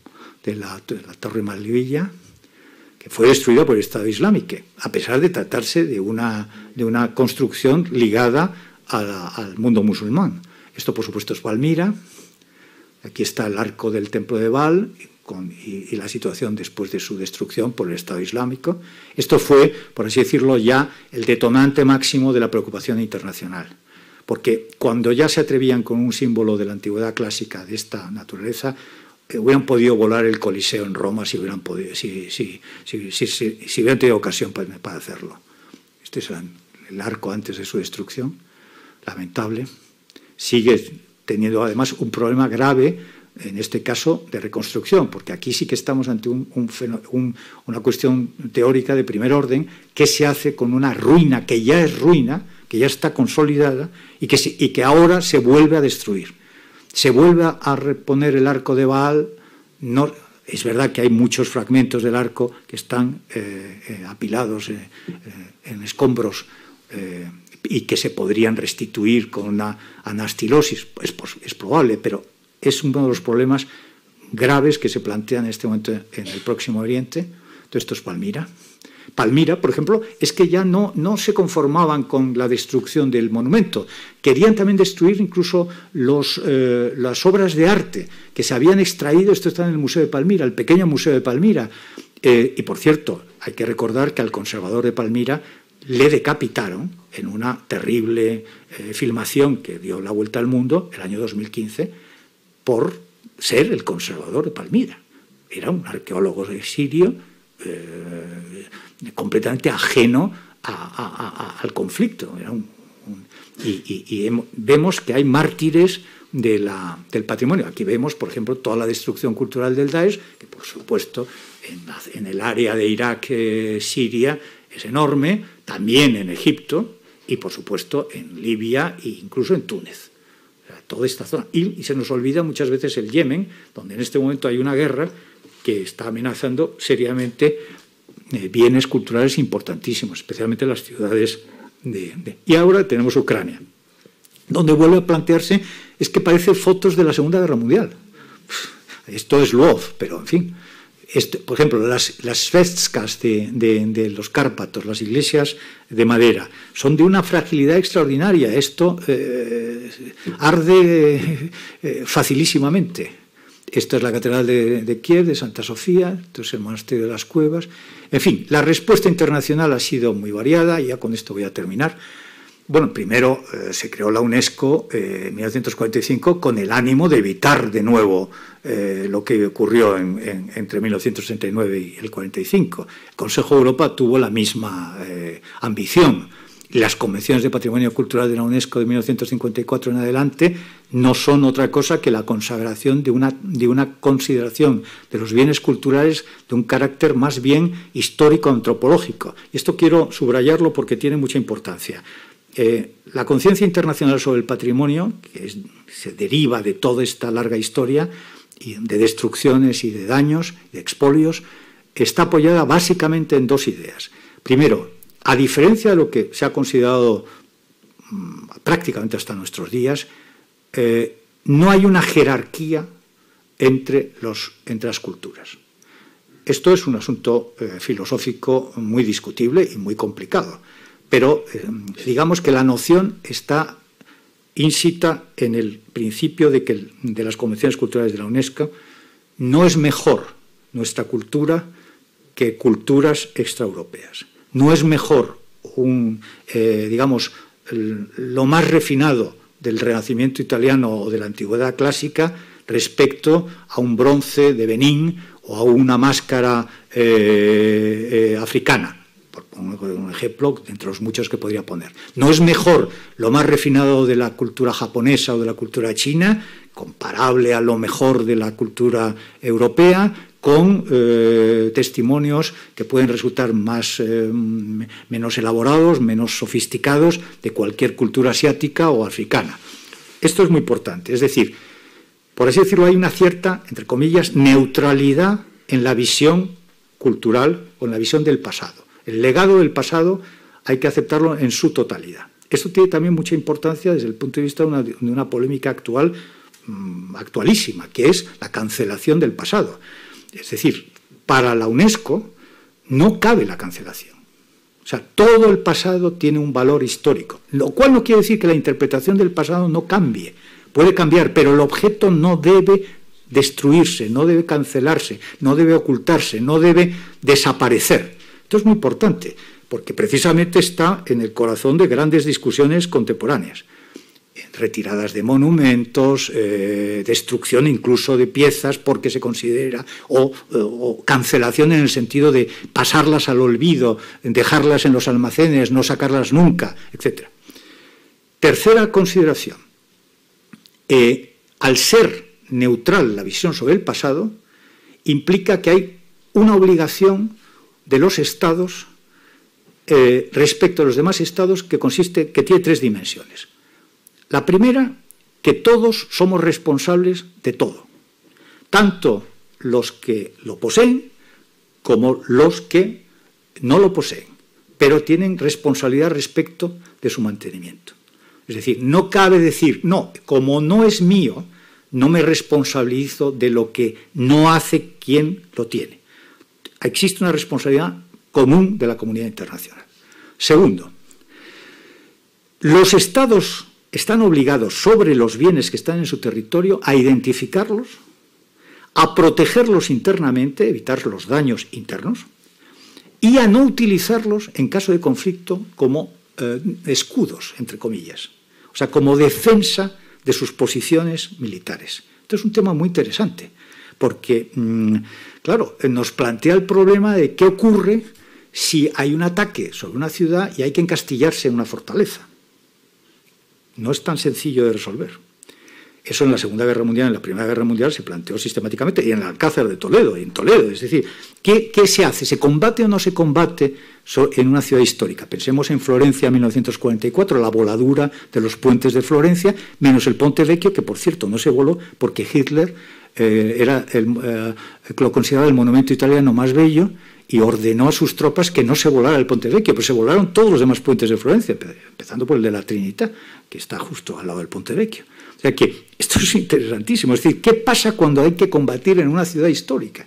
Speaker 2: de la, de la torre Malvilla, que fue destruida por el Estado Islámico, a pesar de tratarse de una, de una construcción ligada a la, al mundo musulmán. Esto, por supuesto, es Palmira. Aquí está el arco del templo de Baal con, y, y la situación después de su destrucción por el Estado Islámico. Esto fue, por así decirlo, ya el detonante máximo de la preocupación internacional. Porque cuando ya se atrevían con un símbolo de la antigüedad clásica de esta naturaleza, eh, hubieran podido volar el Coliseo en Roma si hubieran, podido, si, si, si, si, si, si hubieran tenido ocasión para, para hacerlo. Este es el arco antes de su destrucción, lamentable. Sigue teniendo además un problema grave, en este caso, de reconstrucción, porque aquí sí que estamos ante un, un, un, una cuestión teórica de primer orden, que se hace con una ruina que ya es ruina, que ya está consolidada y que, se, y que ahora se vuelve a destruir. Se vuelve a reponer el arco de Baal. No, es verdad que hay muchos fragmentos del arco que están eh, eh, apilados eh, eh, en escombros eh, y que se podrían restituir con una anastilosis. Es, es probable, pero es uno de los problemas graves que se plantean en este momento en el Próximo Oriente. Entonces, esto es Palmira. Palmira, por ejemplo, es que ya no, no se conformaban con la destrucción del monumento. Querían también destruir incluso los, eh, las obras de arte que se habían extraído. Esto está en el Museo de Palmira, el pequeño Museo de Palmira. Eh, y, por cierto, hay que recordar que al conservador de Palmira le decapitaron en una terrible eh, filmación que dio la vuelta al mundo el año dos mil quince por ser el conservador de Palmira. Era un arqueólogo sirio eh, completamente ajeno a, a, a, al conflicto. Era un, un, y y, y hemos, vemos que hay mártires de la, del patrimonio. Aquí vemos, por ejemplo, toda la destrucción cultural del Daesh, que por supuesto en, la, en el área de Irak, eh, Siria, es enorme, también en Egipto y por supuesto en Libia e incluso en Túnez. O sea, toda esta zona. Y, y se nos olvida muchas veces el Yemen, donde en este momento hay una guerra que está amenazando seriamente eh, bienes culturales importantísimos, especialmente las ciudades de, de... Y ahora tenemos Ucrania, donde vuelve a plantearse, es que parece fotos de la Segunda Guerra Mundial. Esto es Lvov, pero en fin... Este, por ejemplo, las, las svetskas de, de, de los Cárpatos, las iglesias de madera, son de una fragilidad extraordinaria. Esto eh, arde eh, facilísimamente. Esta es la Catedral de, de Kiev, de Santa Sofía, esto es el Monasterio de las Cuevas. En fin, la respuesta internacional ha sido muy variada, y ya con esto voy a terminar. Bueno, primero eh, se creó la UNESCO eh, en mil novecientos cuarenta y cinco con el ánimo de evitar de nuevo eh, lo que ocurrió en, en, entre mil novecientos sesenta y nueve y el cuarenta y cinco. El Consejo de Europa tuvo la misma eh, ambición. Las convenciones de patrimonio cultural de la UNESCO de mil novecientos cincuenta y cuatro en adelante no son otra cosa que la consagración de una, de una consideración de los bienes culturales de un carácter más bien histórico-antropológico. Y esto quiero subrayarlo porque tiene mucha importancia. Eh, la conciencia internacional sobre el patrimonio, que es, se deriva de toda esta larga historia y de destrucciones y de daños, de expolios, está apoyada básicamente en dos ideas. Primero, a diferencia de lo que se ha considerado mmm, prácticamente hasta nuestros días, eh, no hay una jerarquía entre, los, entre las culturas. Esto es un asunto eh, filosófico muy discutible y muy complicado, pero eh, digamos que la noción está insita en el principio de que el, de las convenciones culturales de la UNESCO no es mejor nuestra cultura que culturas extraeuropeas. No es mejor un, eh, digamos, el, lo más refinado del Renacimiento italiano o de la Antigüedad clásica respecto a un bronce de Benín o a una máscara eh, eh, africana, por poner un ejemplo entre los muchos que podría poner. No es mejor lo más refinado de la cultura japonesa o de la cultura china, comparable a lo mejor de la cultura europea, con eh, testimonios que pueden resultar más, eh, menos elaborados, menos sofisticados de cualquier cultura asiática o africana. Esto es muy importante, es decir, por así decirlo, hay una cierta, entre comillas, neutralidad en la visión cultural o en la visión del pasado. El legado del pasado hay que aceptarlo en su totalidad. Esto tiene también mucha importancia desde el punto de vista de una, de una polémica actual, mmm, actualísima, que es la cancelación del pasado. Es decir, para la UNESCO no cabe la cancelación. O sea, todo el pasado tiene un valor histórico, lo cual no quiere decir que la interpretación del pasado no cambie. Puede cambiar, pero el objeto no debe destruirse, no debe cancelarse, no debe ocultarse, no debe desaparecer. Esto es muy importante, porque precisamente está en el corazón de grandes discusiones contemporáneas. Retiradas de monumentos, eh, destrucción incluso de piezas porque se considera, o, o cancelación en el sentido de pasarlas al olvido, dejarlas en los almacenes, no sacarlas nunca, etcétera. Tercera consideración. Eh, al ser neutral la visión sobre el pasado, implica que hay una obligación de los estados eh, respecto a los demás estados que consiste, que tiene tres dimensiones. La primera, que todos somos responsables de todo, tanto los que lo poseen como los que no lo poseen, pero tienen responsabilidad respecto de su mantenimiento. Es decir, no cabe decir, no, como no es mío, no me responsabilizo de lo que no hace quien lo tiene. Existe una responsabilidad común de la comunidad internacional. Segundo, los estados están obligados sobre los bienes que están en su territorio a identificarlos, a protegerlos internamente, evitar los daños internos, y a no utilizarlos en caso de conflicto como eh, escudos, entre comillas, o sea, como defensa de sus posiciones militares. Esto es un tema muy interesante, porque, mmm, claro, nos plantea el problema de qué ocurre si hay un ataque sobre una ciudad y hay que encastillarse en una fortaleza. No es tan sencillo de resolver. Eso en la Segunda Guerra Mundial, en la Primera Guerra Mundial se planteó sistemáticamente, y en el Alcázar de Toledo, y en Toledo. Es decir, ¿qué, qué se hace? ¿Se combate o no se combate en una ciudad histórica? Pensemos en Florencia, mil novecientos cuarenta y cuatro, la voladura de los puentes de Florencia, menos el Ponte Vecchio, que por cierto no se voló porque Hitler eh, era el, eh, lo consideraba el monumento italiano más bello, y ordenó a sus tropas que no se volara el Ponte Vecchio, pero se volaron todos los demás puentes de Florencia, empezando por el de la Trinità, que está justo al lado del Ponte Vecchio. O sea que esto es interesantísimo. Es decir, ¿qué pasa cuando hay que combatir en una ciudad histórica?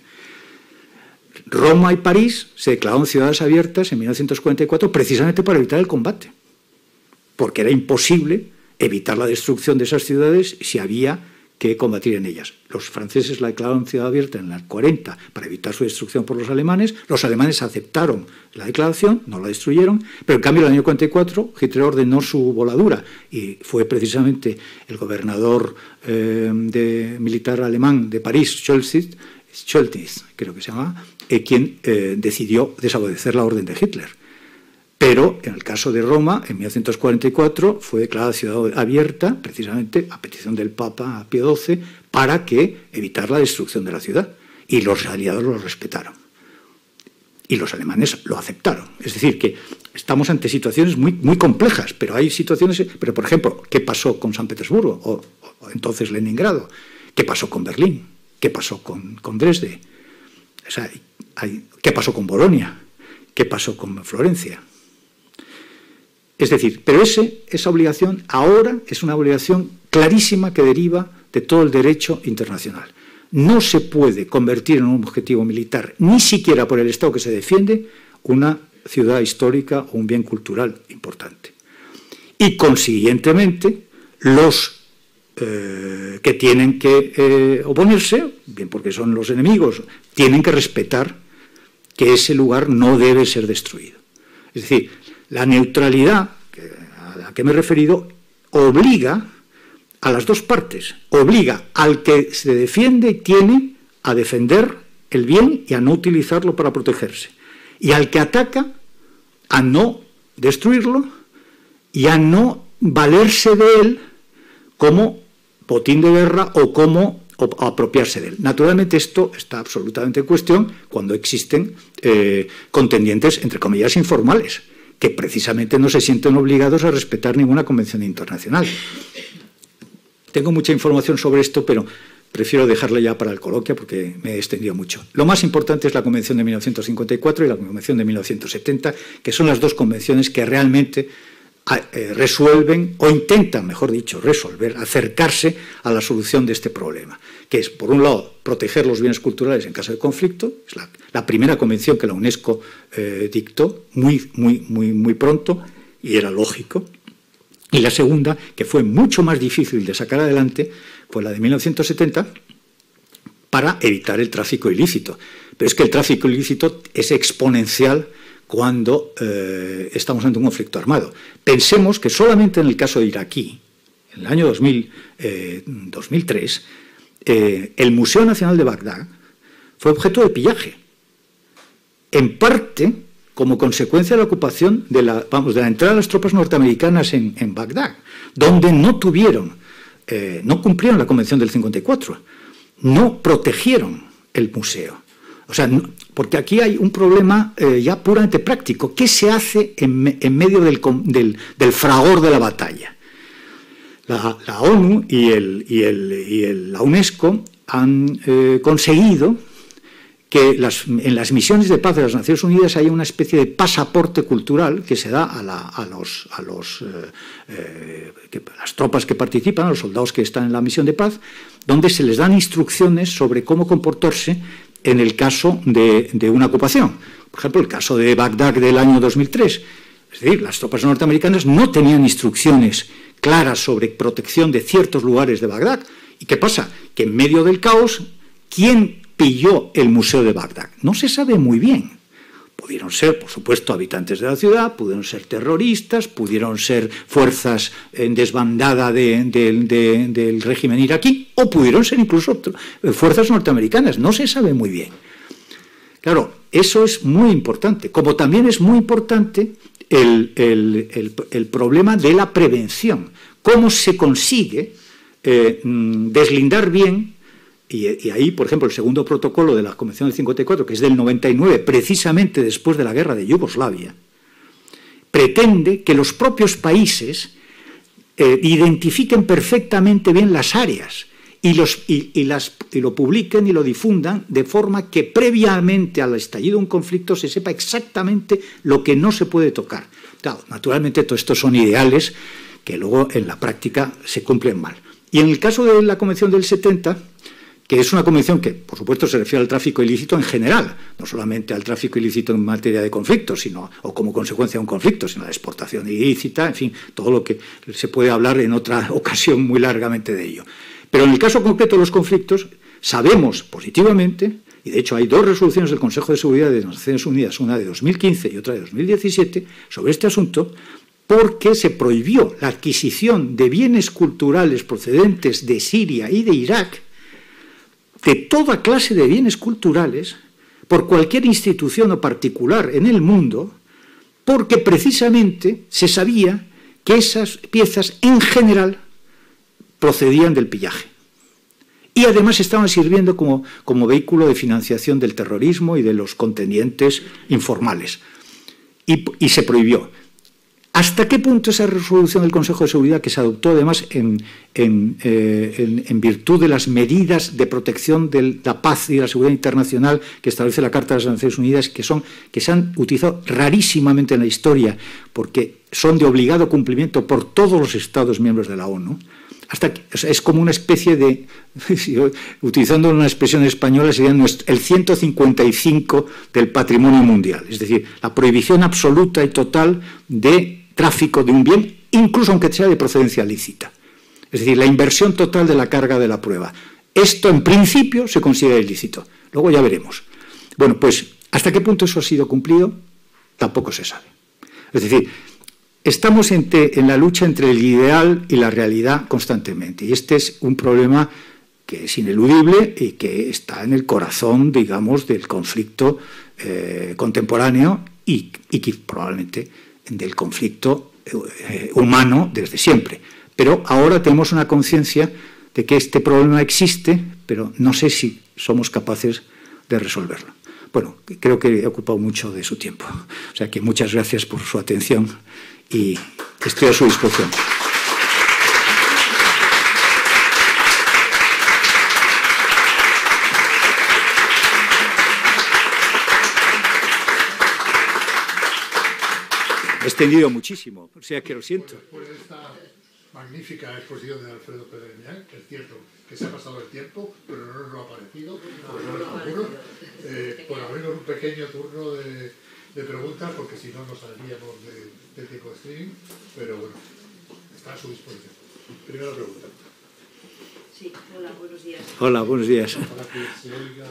Speaker 2: Roma y París se declararon ciudades abiertas en mil novecientos cuarenta y cuatro precisamente para evitar el combate, porque era imposible evitar la destrucción de esas ciudades si había que combatir en ellas. Los franceses la declararon ciudad abierta en el cuarenta para evitar su destrucción por los alemanes. Los alemanes aceptaron la declaración, no la destruyeron, pero en cambio en el año cuarenta y cuatro Hitler ordenó su voladura y fue precisamente el gobernador eh, de, militar alemán de París, Scholz, Scholz creo que se llama, eh, quien eh, decidió desobedecer la orden de Hitler. Pero en el caso de Roma, en mil novecientos cuarenta y cuatro, fue declarada ciudad abierta, precisamente a petición del Papa Pío doce, para que evitar la destrucción de la ciudad. Y los aliados lo respetaron. Y los alemanes lo aceptaron. Es decir, que estamos ante situaciones muy, muy complejas, pero hay situaciones... Pero, por ejemplo, ¿qué pasó con San Petersburgo? O, o entonces Leningrado. ¿Qué pasó con Berlín? ¿Qué pasó con, con Dresde? O sea, hay, ¿qué pasó con Bolonia? ¿Qué pasó con Florencia? Es decir, pero ese, esa obligación ahora es una obligación clarísima que deriva de todo el derecho internacional. No se puede convertir en un objetivo militar, ni siquiera por el Estado que se defiende, una ciudad histórica o un bien cultural importante. Y, consiguientemente, los eh, que tienen que eh, oponerse, bien porque son los enemigos, tienen que respetar que ese lugar no debe ser destruido. Es decir, la neutralidad a la que me he referido obliga a las dos partes, obliga al que se defiende y tiene a defender el bien y a no utilizarlo para protegerse, y al que ataca a no destruirlo y a no valerse de él como botín de guerra o como apropiarse de él. Naturalmente esto está absolutamente en cuestión cuando existen eh, contendientes, entre comillas, informales, que precisamente no se sienten obligados a respetar ninguna convención internacional. Tengo mucha información sobre esto, pero prefiero dejarla ya para el coloquio porque me he extendido mucho. Lo más importante es la Convención de mil novecientos cincuenta y cuatro y la Convención de mil novecientos setenta, que son las dos convenciones que realmente resuelven, o intentan, mejor dicho, resolver, acercarse a la solución de este problema, que es, por un lado, proteger los bienes culturales en caso de conflicto. Es la, la primera convención que la UNESCO eh, dictó muy, muy, muy, muy pronto, y era lógico. Y la segunda, que fue mucho más difícil de sacar adelante, fue la de mil novecientos setenta, para evitar el tráfico ilícito. Pero es que el tráfico ilícito es exponencial cuando eh, estamos ante un conflicto armado. Pensemos que solamente en el caso de iraquí, en el año dos mil, eh, dos mil tres, eh, el Museo Nacional de Bagdad fue objeto de pillaje, en parte como consecuencia de la ocupación de la, vamos, de la entrada de las tropas norteamericanas en, en Bagdad, donde no tuvieron, eh, no cumplieron la Convención del cincuenta y cuatro, no protegieron el museo. O sea, no, porque aquí hay un problema eh, ya puramente práctico. ¿Qué se hace en, en medio del, del, del fragor de la batalla? La, la ONU y, el, y, el, y el, la UNESCO han eh, conseguido que las, en las misiones de paz de las Naciones Unidas haya una especie de pasaporte cultural que se da a, la, a, los, a, los, eh, eh, que, a las tropas que participan, a los soldados que están en la misión de paz, donde se les dan instrucciones sobre cómo comportarse en el caso de, de una ocupación. Por ejemplo, el caso de Bagdad del año dos mil tres. Es decir, las tropas norteamericanas no tenían instrucciones claras sobre protección de ciertos lugares de Bagdad. ¿Y qué pasa? Que en medio del caos, ¿quién pilló el Museo de Bagdad? No se sabe muy bien. Pudieron ser, por supuesto, habitantes de la ciudad, pudieron ser terroristas, pudieron ser fuerzas en desbandada de, de, de, del régimen iraquí, o pudieron ser incluso fuerzas norteamericanas. No se sabe muy bien. Claro, eso es muy importante. Como también es muy importante el, el, el, el problema de la prevención. Cómo se consigue eh, deslindar bien. Y, y ahí, por ejemplo, el segundo protocolo de la Convención del cincuenta y cuatro, que es del noventa y nueve, precisamente después de la guerra de Yugoslavia, pretende que los propios países eh, identifiquen perfectamente bien las áreas y, los, y, y, las, y lo publiquen y lo difundan de forma que previamente al estallido de un conflicto se sepa exactamente lo que no se puede tocar. Claro, naturalmente, todo esto son ideales que luego en la práctica se cumplen mal. Y en el caso de la Convención del setenta, que es una convención que, por supuesto, se refiere al tráfico ilícito en general, no solamente al tráfico ilícito en materia de conflictos, sino, o como consecuencia de un conflicto, sino a la exportación ilícita, en fin, todo lo que se puede hablar en otra ocasión muy largamente de ello. Pero en el caso concreto de los conflictos, sabemos positivamente, y de hecho hay dos resoluciones del Consejo de Seguridad de las Naciones Unidas, una de dos mil quince y otra de dos mil diecisiete, sobre este asunto, porque se prohibió la adquisición de bienes culturales procedentes de Siria y de Irak, de toda clase de bienes culturales, por cualquier institución o particular en el mundo, porque precisamente se sabía que esas piezas en general procedían del pillaje. Y además estaban sirviendo como, como vehículo de financiación del terrorismo y de los contendientes informales. Y, y se prohibió. ¿Hasta qué punto esa resolución del Consejo de Seguridad, que se adoptó además en, en, eh, en, en virtud de las medidas de protección de la paz y de la seguridad internacional que establece la Carta de las Naciones Unidas, que, son, que se han utilizado rarísimamente en la historia, porque son de obligado cumplimiento por todos los Estados miembros de la ONU? Hasta que, o sea, es como una especie de, utilizando una expresión española, sería el ciento cincuenta y cinco del patrimonio mundial, es decir, la prohibición absoluta y total de tráfico de un bien, incluso aunque sea de procedencia lícita. Es decir, la inversión total de la carga de la prueba. Esto, en principio, se considera ilícito. Luego ya veremos. Bueno, pues, ¿hasta qué punto eso ha sido cumplido? Tampoco se sabe. Es decir, estamos entre, en la lucha entre el ideal y la realidad constantemente. Y este es un problema que es ineludible y que está en el corazón, digamos, del conflicto eh, contemporáneo y, y que probablemente del conflicto eh, humano desde siempre. Pero ahora tenemos una conciencia de que este problema existe, pero no sé si somos capaces de resolverlo. Bueno, creo que he ocupado mucho de su tiempo. O sea que muchas gracias por su atención y estoy a su disposición. He extendido muchísimo, o sea que lo siento.
Speaker 1: Después de esta magnífica exposición de Alfredo Pérez Miñán, es cierto que se ha pasado el tiempo, pero no nos lo ha parecido, por, no, eh, por abrirnos un pequeño turno de, de preguntas, porque si no nos saldríamos de, de tiempo de streaming, pero bueno, está a su disposición. Primera pregunta.
Speaker 3: Sí, hola, buenos días.
Speaker 2: Hola, buenos días.
Speaker 1: Para que se oiga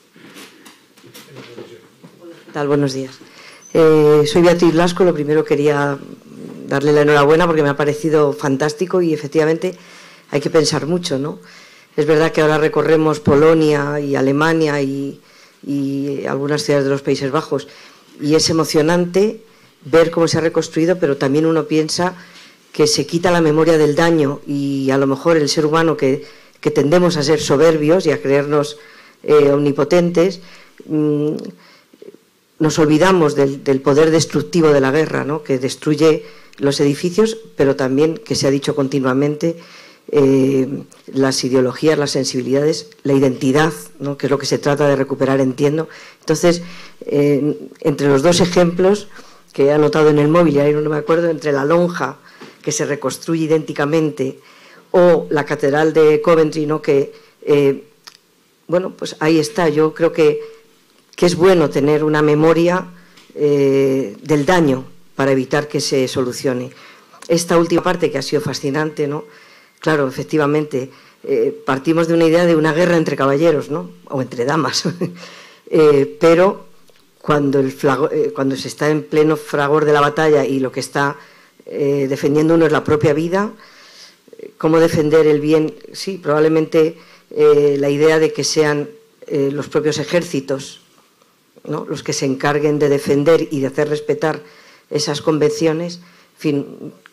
Speaker 1: en la televisión.
Speaker 3: Hola, ¿qué tal? Buenos días. Eh, soy Beatriz Blasco. Lo primero quería darle la enhorabuena porque me ha parecido fantástico y efectivamente hay que pensar mucho, ¿no? Es verdad que ahora recorremos Polonia y Alemania y, y algunas ciudades de los Países Bajos y es emocionante ver cómo se ha reconstruido, pero también uno piensa que se quita la memoria del daño y a lo mejor el ser humano que, que tendemos a ser soberbios y a creernos eh, omnipotentes, mmm, nos olvidamos del, del poder destructivo de la guerra, ¿no? Que destruye los edificios, pero también, que se ha dicho continuamente, eh, las ideologías, las sensibilidades, la identidad, ¿no? Que es lo que se trata de recuperar, entiendo. Entonces, eh, entre los dos ejemplos que he anotado en el móvil, y ahí no me acuerdo, entre la lonja, que se reconstruye idénticamente, o la catedral de Coventry, ¿no? Que, eh, bueno, pues ahí está. Yo creo que que es bueno tener una memoria eh, del daño para evitar que se solucione. Esta última parte que ha sido fascinante, ¿no? Claro, efectivamente, eh, partimos de una idea de una guerra entre caballeros, ¿no? O entre damas, eh, pero cuando, el flago, eh, cuando se está en pleno fragor de la batalla y lo que está eh, defendiendo uno es la propia vida, ¿cómo defender el bien? Sí, probablemente eh, la idea de que sean eh, los propios ejércitos, ¿no? Los que se encarguen de defender y de hacer respetar esas convenciones. En fin,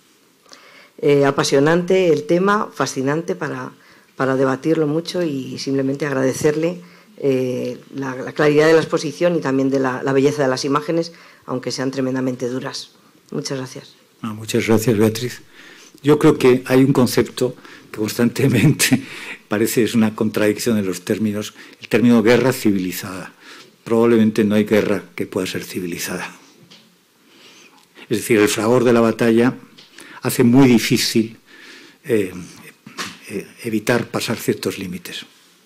Speaker 3: eh, apasionante el tema, fascinante para, para debatirlo mucho y simplemente agradecerle eh, la, la claridad de la exposición y también de la, la belleza de las imágenes, aunque sean tremendamente duras. Muchas gracias.
Speaker 2: Ah, muchas gracias, Beatriz. Yo creo que hay un concepto que constantemente parece es una contradicción en los términos, el término guerra civilizada. Probablemente no hay guerra que pueda ser civilizada. Es decir, el fragor de la batalla hace muy difícil eh, eh, evitar pasar ciertos límites.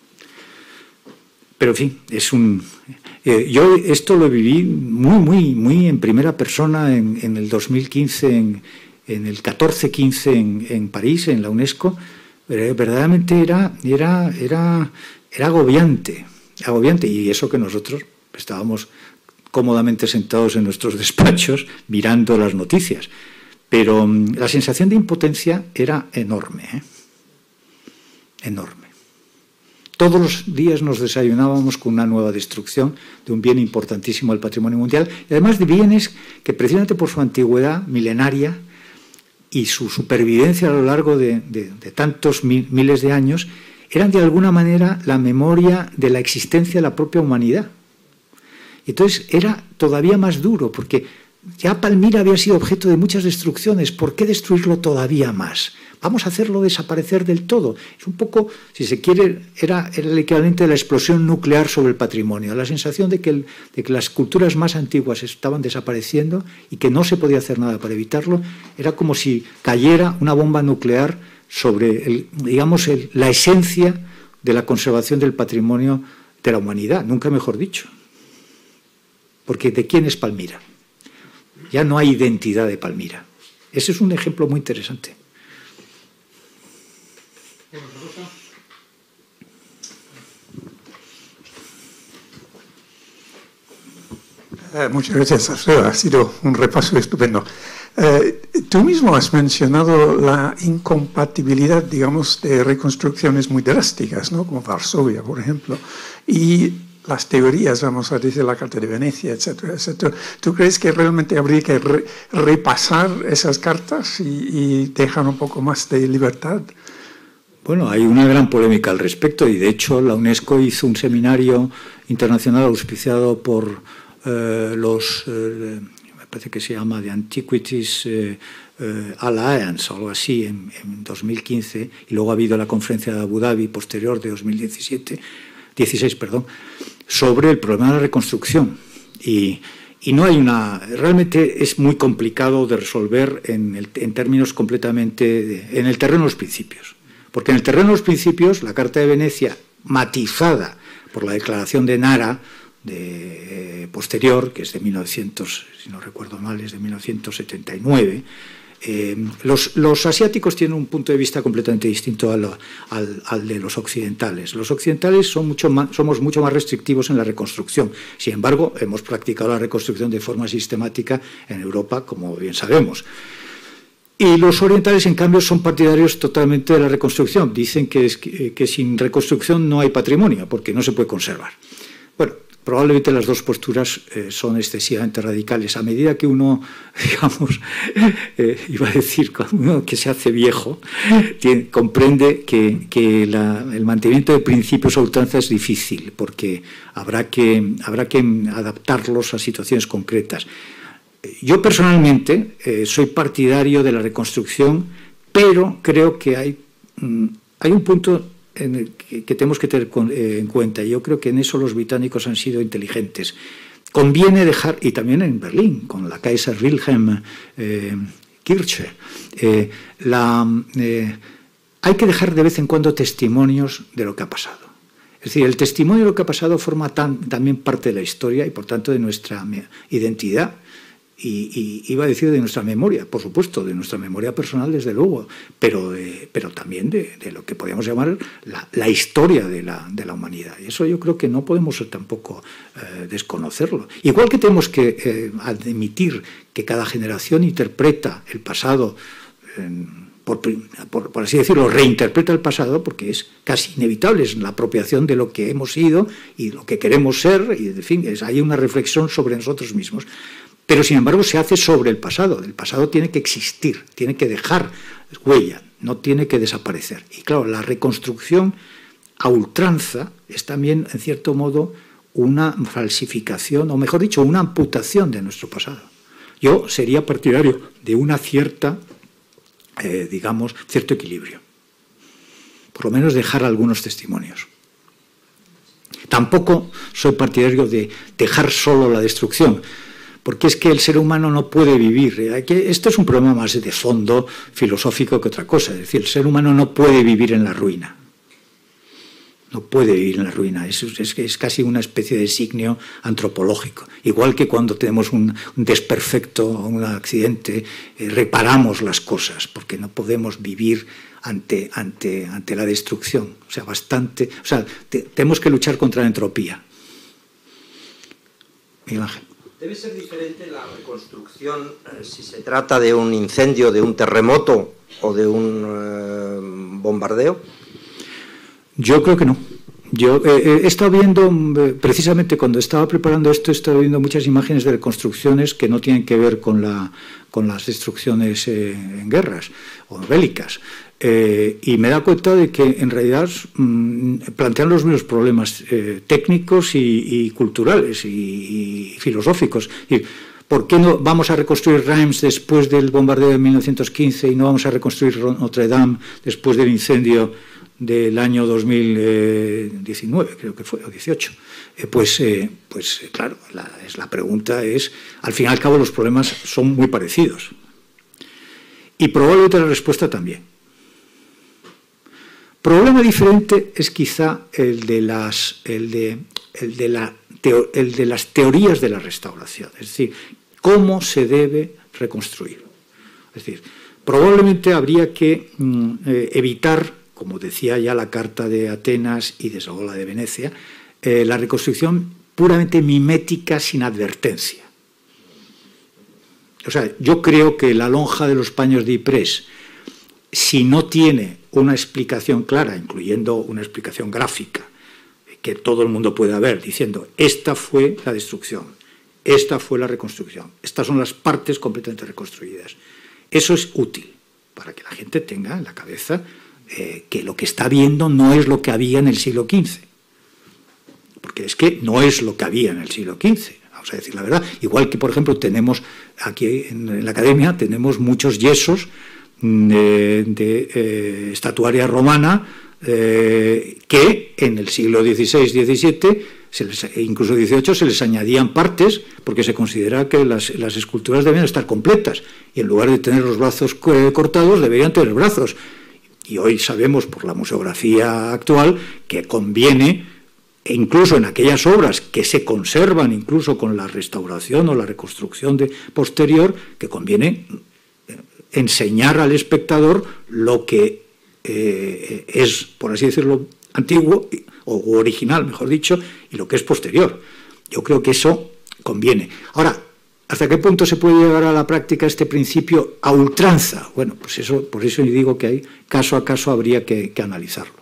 Speaker 2: Pero, en fin, es un... Eh, yo esto lo viví muy, muy, muy en primera persona en, en el dos mil quince, en, en el catorce quince en, en París, en la UNESCO, verdaderamente era, era, era, era agobiante, agobiante, y eso que nosotros estábamos cómodamente sentados en nuestros despachos mirando las noticias, pero la sensación de impotencia era enorme, ¿eh? enorme. Todos los días nos desayunábamos con una nueva destrucción de un bien importantísimo del patrimonio mundial, y además de bienes que precisamente por su antigüedad milenaria y su supervivencia a lo largo de, de, de tantos mil, miles de años, eran de alguna manera la memoria de la existencia de la propia humanidad. Entonces era todavía más duro, porque ya Palmira había sido objeto de muchas destrucciones. ¿Por qué destruirlo todavía más? Vamos a hacerlo desaparecer del todo. Es un poco, si se quiere, era, era el equivalente de la explosión nuclear sobre el patrimonio. La sensación de que, el, de que las culturas más antiguas estaban desapareciendo y que no se podía hacer nada para evitarlo, era como si cayera una bomba nuclear sobre, el, digamos, el, la esencia de la conservación del patrimonio de la humanidad, nunca mejor dicho. Porque ¿de quién es Palmira? Ya no hay identidad de Palmira. Ese es un ejemplo muy interesante.
Speaker 4: Eh, muchas gracias, Alfredo. Ha sido un repaso estupendo. Eh, tú mismo has mencionado la incompatibilidad, digamos, de reconstrucciones muy drásticas, ¿no? Como Varsovia, por ejemplo, y las teorías, vamos a decir, la Carta de Venecia, etcétera, etcétera. ¿Tú crees que realmente habría que re repasar esas cartas y, y dejar un poco más de libertad?
Speaker 2: Bueno, hay una gran polémica al respecto, y de hecho la UNESCO hizo un seminario internacional auspiciado por eh, los, eh, me parece que se llama The Antiquities eh, eh, Alliance o algo así, en, en dos mil quince, y luego ha habido la conferencia de Abu Dhabi posterior de dos mil diecisiete, dieciséis, perdón, sobre el problema de la reconstrucción. Y, y no hay una... Realmente es muy complicado de resolver en, el, en términos completamente... De, en el terreno de los principios. Porque en el terreno de los principios, la Carta de Venecia, matizada por la Declaración de Nara, de, eh, posterior, que es de mil novecientos, si no recuerdo mal, es de mil novecientos setenta y nueve, Eh, los, los asiáticos tienen un punto de vista completamente distinto al, al, al de los occidentales. Los occidentales son mucho más, somos mucho más restrictivos en la reconstrucción. Sin embargo, hemos practicado la reconstrucción de forma sistemática en Europa, como bien sabemos. Y los orientales, en cambio, son partidarios totalmente de la reconstrucción. Dicen que, es, que, que sin reconstrucción no hay patrimonio, porque no se puede conservar. Bueno, probablemente las dos posturas eh, son excesivamente radicales. A medida que uno, digamos, eh, iba a decir, uno que se hace viejo, tiene, comprende que, que la, el mantenimiento de principios a ultranza es difícil, porque habrá que, habrá que adaptarlos a situaciones concretas. Yo personalmente eh, soy partidario de la reconstrucción, pero creo que hay, mm, hay un punto en el que, que tenemos que tener con, eh, en cuenta. Yo creo que en eso los británicos han sido inteligentes. Conviene dejar, y también en Berlín, con la Kaiser Wilhelm eh, Kirche, eh, la, eh, hay que dejar de vez en cuando testimonios de lo que ha pasado. Es decir, el testimonio de lo que ha pasado forma tan, también parte de la historia y, por tanto, de nuestra identidad. Y, y iba a decir de nuestra memoria, por supuesto, de nuestra memoria personal, desde luego, pero, de, pero también de, de lo que podríamos llamar la, la historia de la, de la humanidad. Y eso yo creo que no podemos tampoco eh, desconocerlo. Igual que tenemos que eh, admitir que cada generación interpreta el pasado, eh, por, por, por así decirlo, reinterpreta el pasado, porque es casi inevitable, es la apropiación de lo que hemos sido y lo que queremos ser, y en fin, es, hay una reflexión sobre nosotros mismos. Pero, sin embargo, se hace sobre el pasado. El pasado tiene que existir, tiene que dejar huella, no tiene que desaparecer. Y, claro, la reconstrucción a ultranza es también, en cierto modo, una falsificación, o mejor dicho, una amputación de nuestro pasado. Yo sería partidario de una cierta, eh, digamos, cierto equilibrio. Por lo menos dejar algunos testimonios. Tampoco soy partidario de dejar solo la destrucción, porque es que el ser humano no puede vivir. Esto es un problema más de fondo filosófico que otra cosa. Es decir, el ser humano no puede vivir en la ruina. no puede vivir en la ruina. Es, es, es casi una especie de designio antropológico. Igual que cuando tenemos un, un desperfecto o un accidente, eh, reparamos las cosas, porque no podemos vivir ante, ante, ante la destrucción. O sea, bastante, o sea te, tenemos que luchar contra la entropía. Miguel Ángel.
Speaker 5: ¿Debe ser diferente la reconstrucción eh, si se trata de un incendio, de un terremoto o de un eh, bombardeo?
Speaker 2: Yo creo que no. Yo eh, he estado viendo, eh, precisamente cuando estaba preparando esto, he estado viendo muchas imágenes de reconstrucciones que no tienen que ver con, la, con las destrucciones eh, en guerras o bélicas. Eh, y me da cuenta de que en realidad mmm, plantean los mismos problemas eh, técnicos y, y culturales y, y filosóficos. Y, ¿por qué no vamos a reconstruir Reims después del bombardeo de mil novecientos quince y no vamos a reconstruir Notre Dame después del incendio del año dos mil diecinueve, creo que fue, o dieciocho? Eh, pues, eh, pues claro, la, es, la pregunta es, al fin y al cabo los problemas son muy parecidos. Y probablemente la respuesta también. Problema diferente es quizá el de las, el de, el de la teo, el de las teorías de la restauración, es decir, cómo se debe reconstruir. Es decir, probablemente habría que mm, eh, evitar, como decía ya la Carta de Atenas y desde luego la de Venecia, eh, la reconstrucción puramente mimética sin advertencia. O sea, yo creo que la lonja de los paños de Ypres, si no tiene una explicación clara, incluyendo una explicación gráfica, que todo el mundo pueda ver, diciendo, esta fue la destrucción, esta fue la reconstrucción, estas son las partes completamente reconstruidas. Eso es útil para que la gente tenga en la cabeza eh, que lo que está viendo no es lo que había en el siglo quince. Porque es que no es lo que había en el siglo quince. Vamos a decir la verdad. Igual que, por ejemplo, tenemos aquí en, en la academia, tenemos muchos yesos de, de eh, estatuaria romana eh, que en el siglo dieciséis diecisiete, se les, incluso dieciocho, se les añadían partes porque se considera que las, las esculturas debían estar completas y en lugar de tener los brazos cortados deberían tener brazos. Y hoy sabemos por la museografía actual que conviene, e incluso en aquellas obras que se conservan incluso con la restauración o la reconstrucción de, posterior, que conviene enseñar al espectador lo que eh, es, por así decirlo, antiguo o original, mejor dicho, y lo que es posterior. Yo creo que eso conviene. Ahora, ¿hasta qué punto se puede llevar a la práctica este principio a ultranza? Bueno, pues eso, por eso yo digo que hay caso a caso habría que, que analizarlo.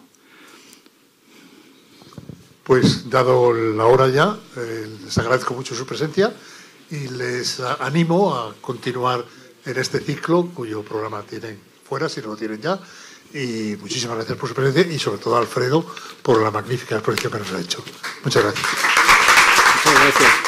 Speaker 1: Pues, dado la hora ya, eh, les agradezco mucho su presencia y les animo a continuar en este ciclo, cuyo programa tienen fuera, si no lo tienen ya. Y muchísimas gracias por su presencia y, sobre todo, a Alfredo por la magnífica exposición que nos ha hecho. Muchas gracias.
Speaker 5: Muchas gracias.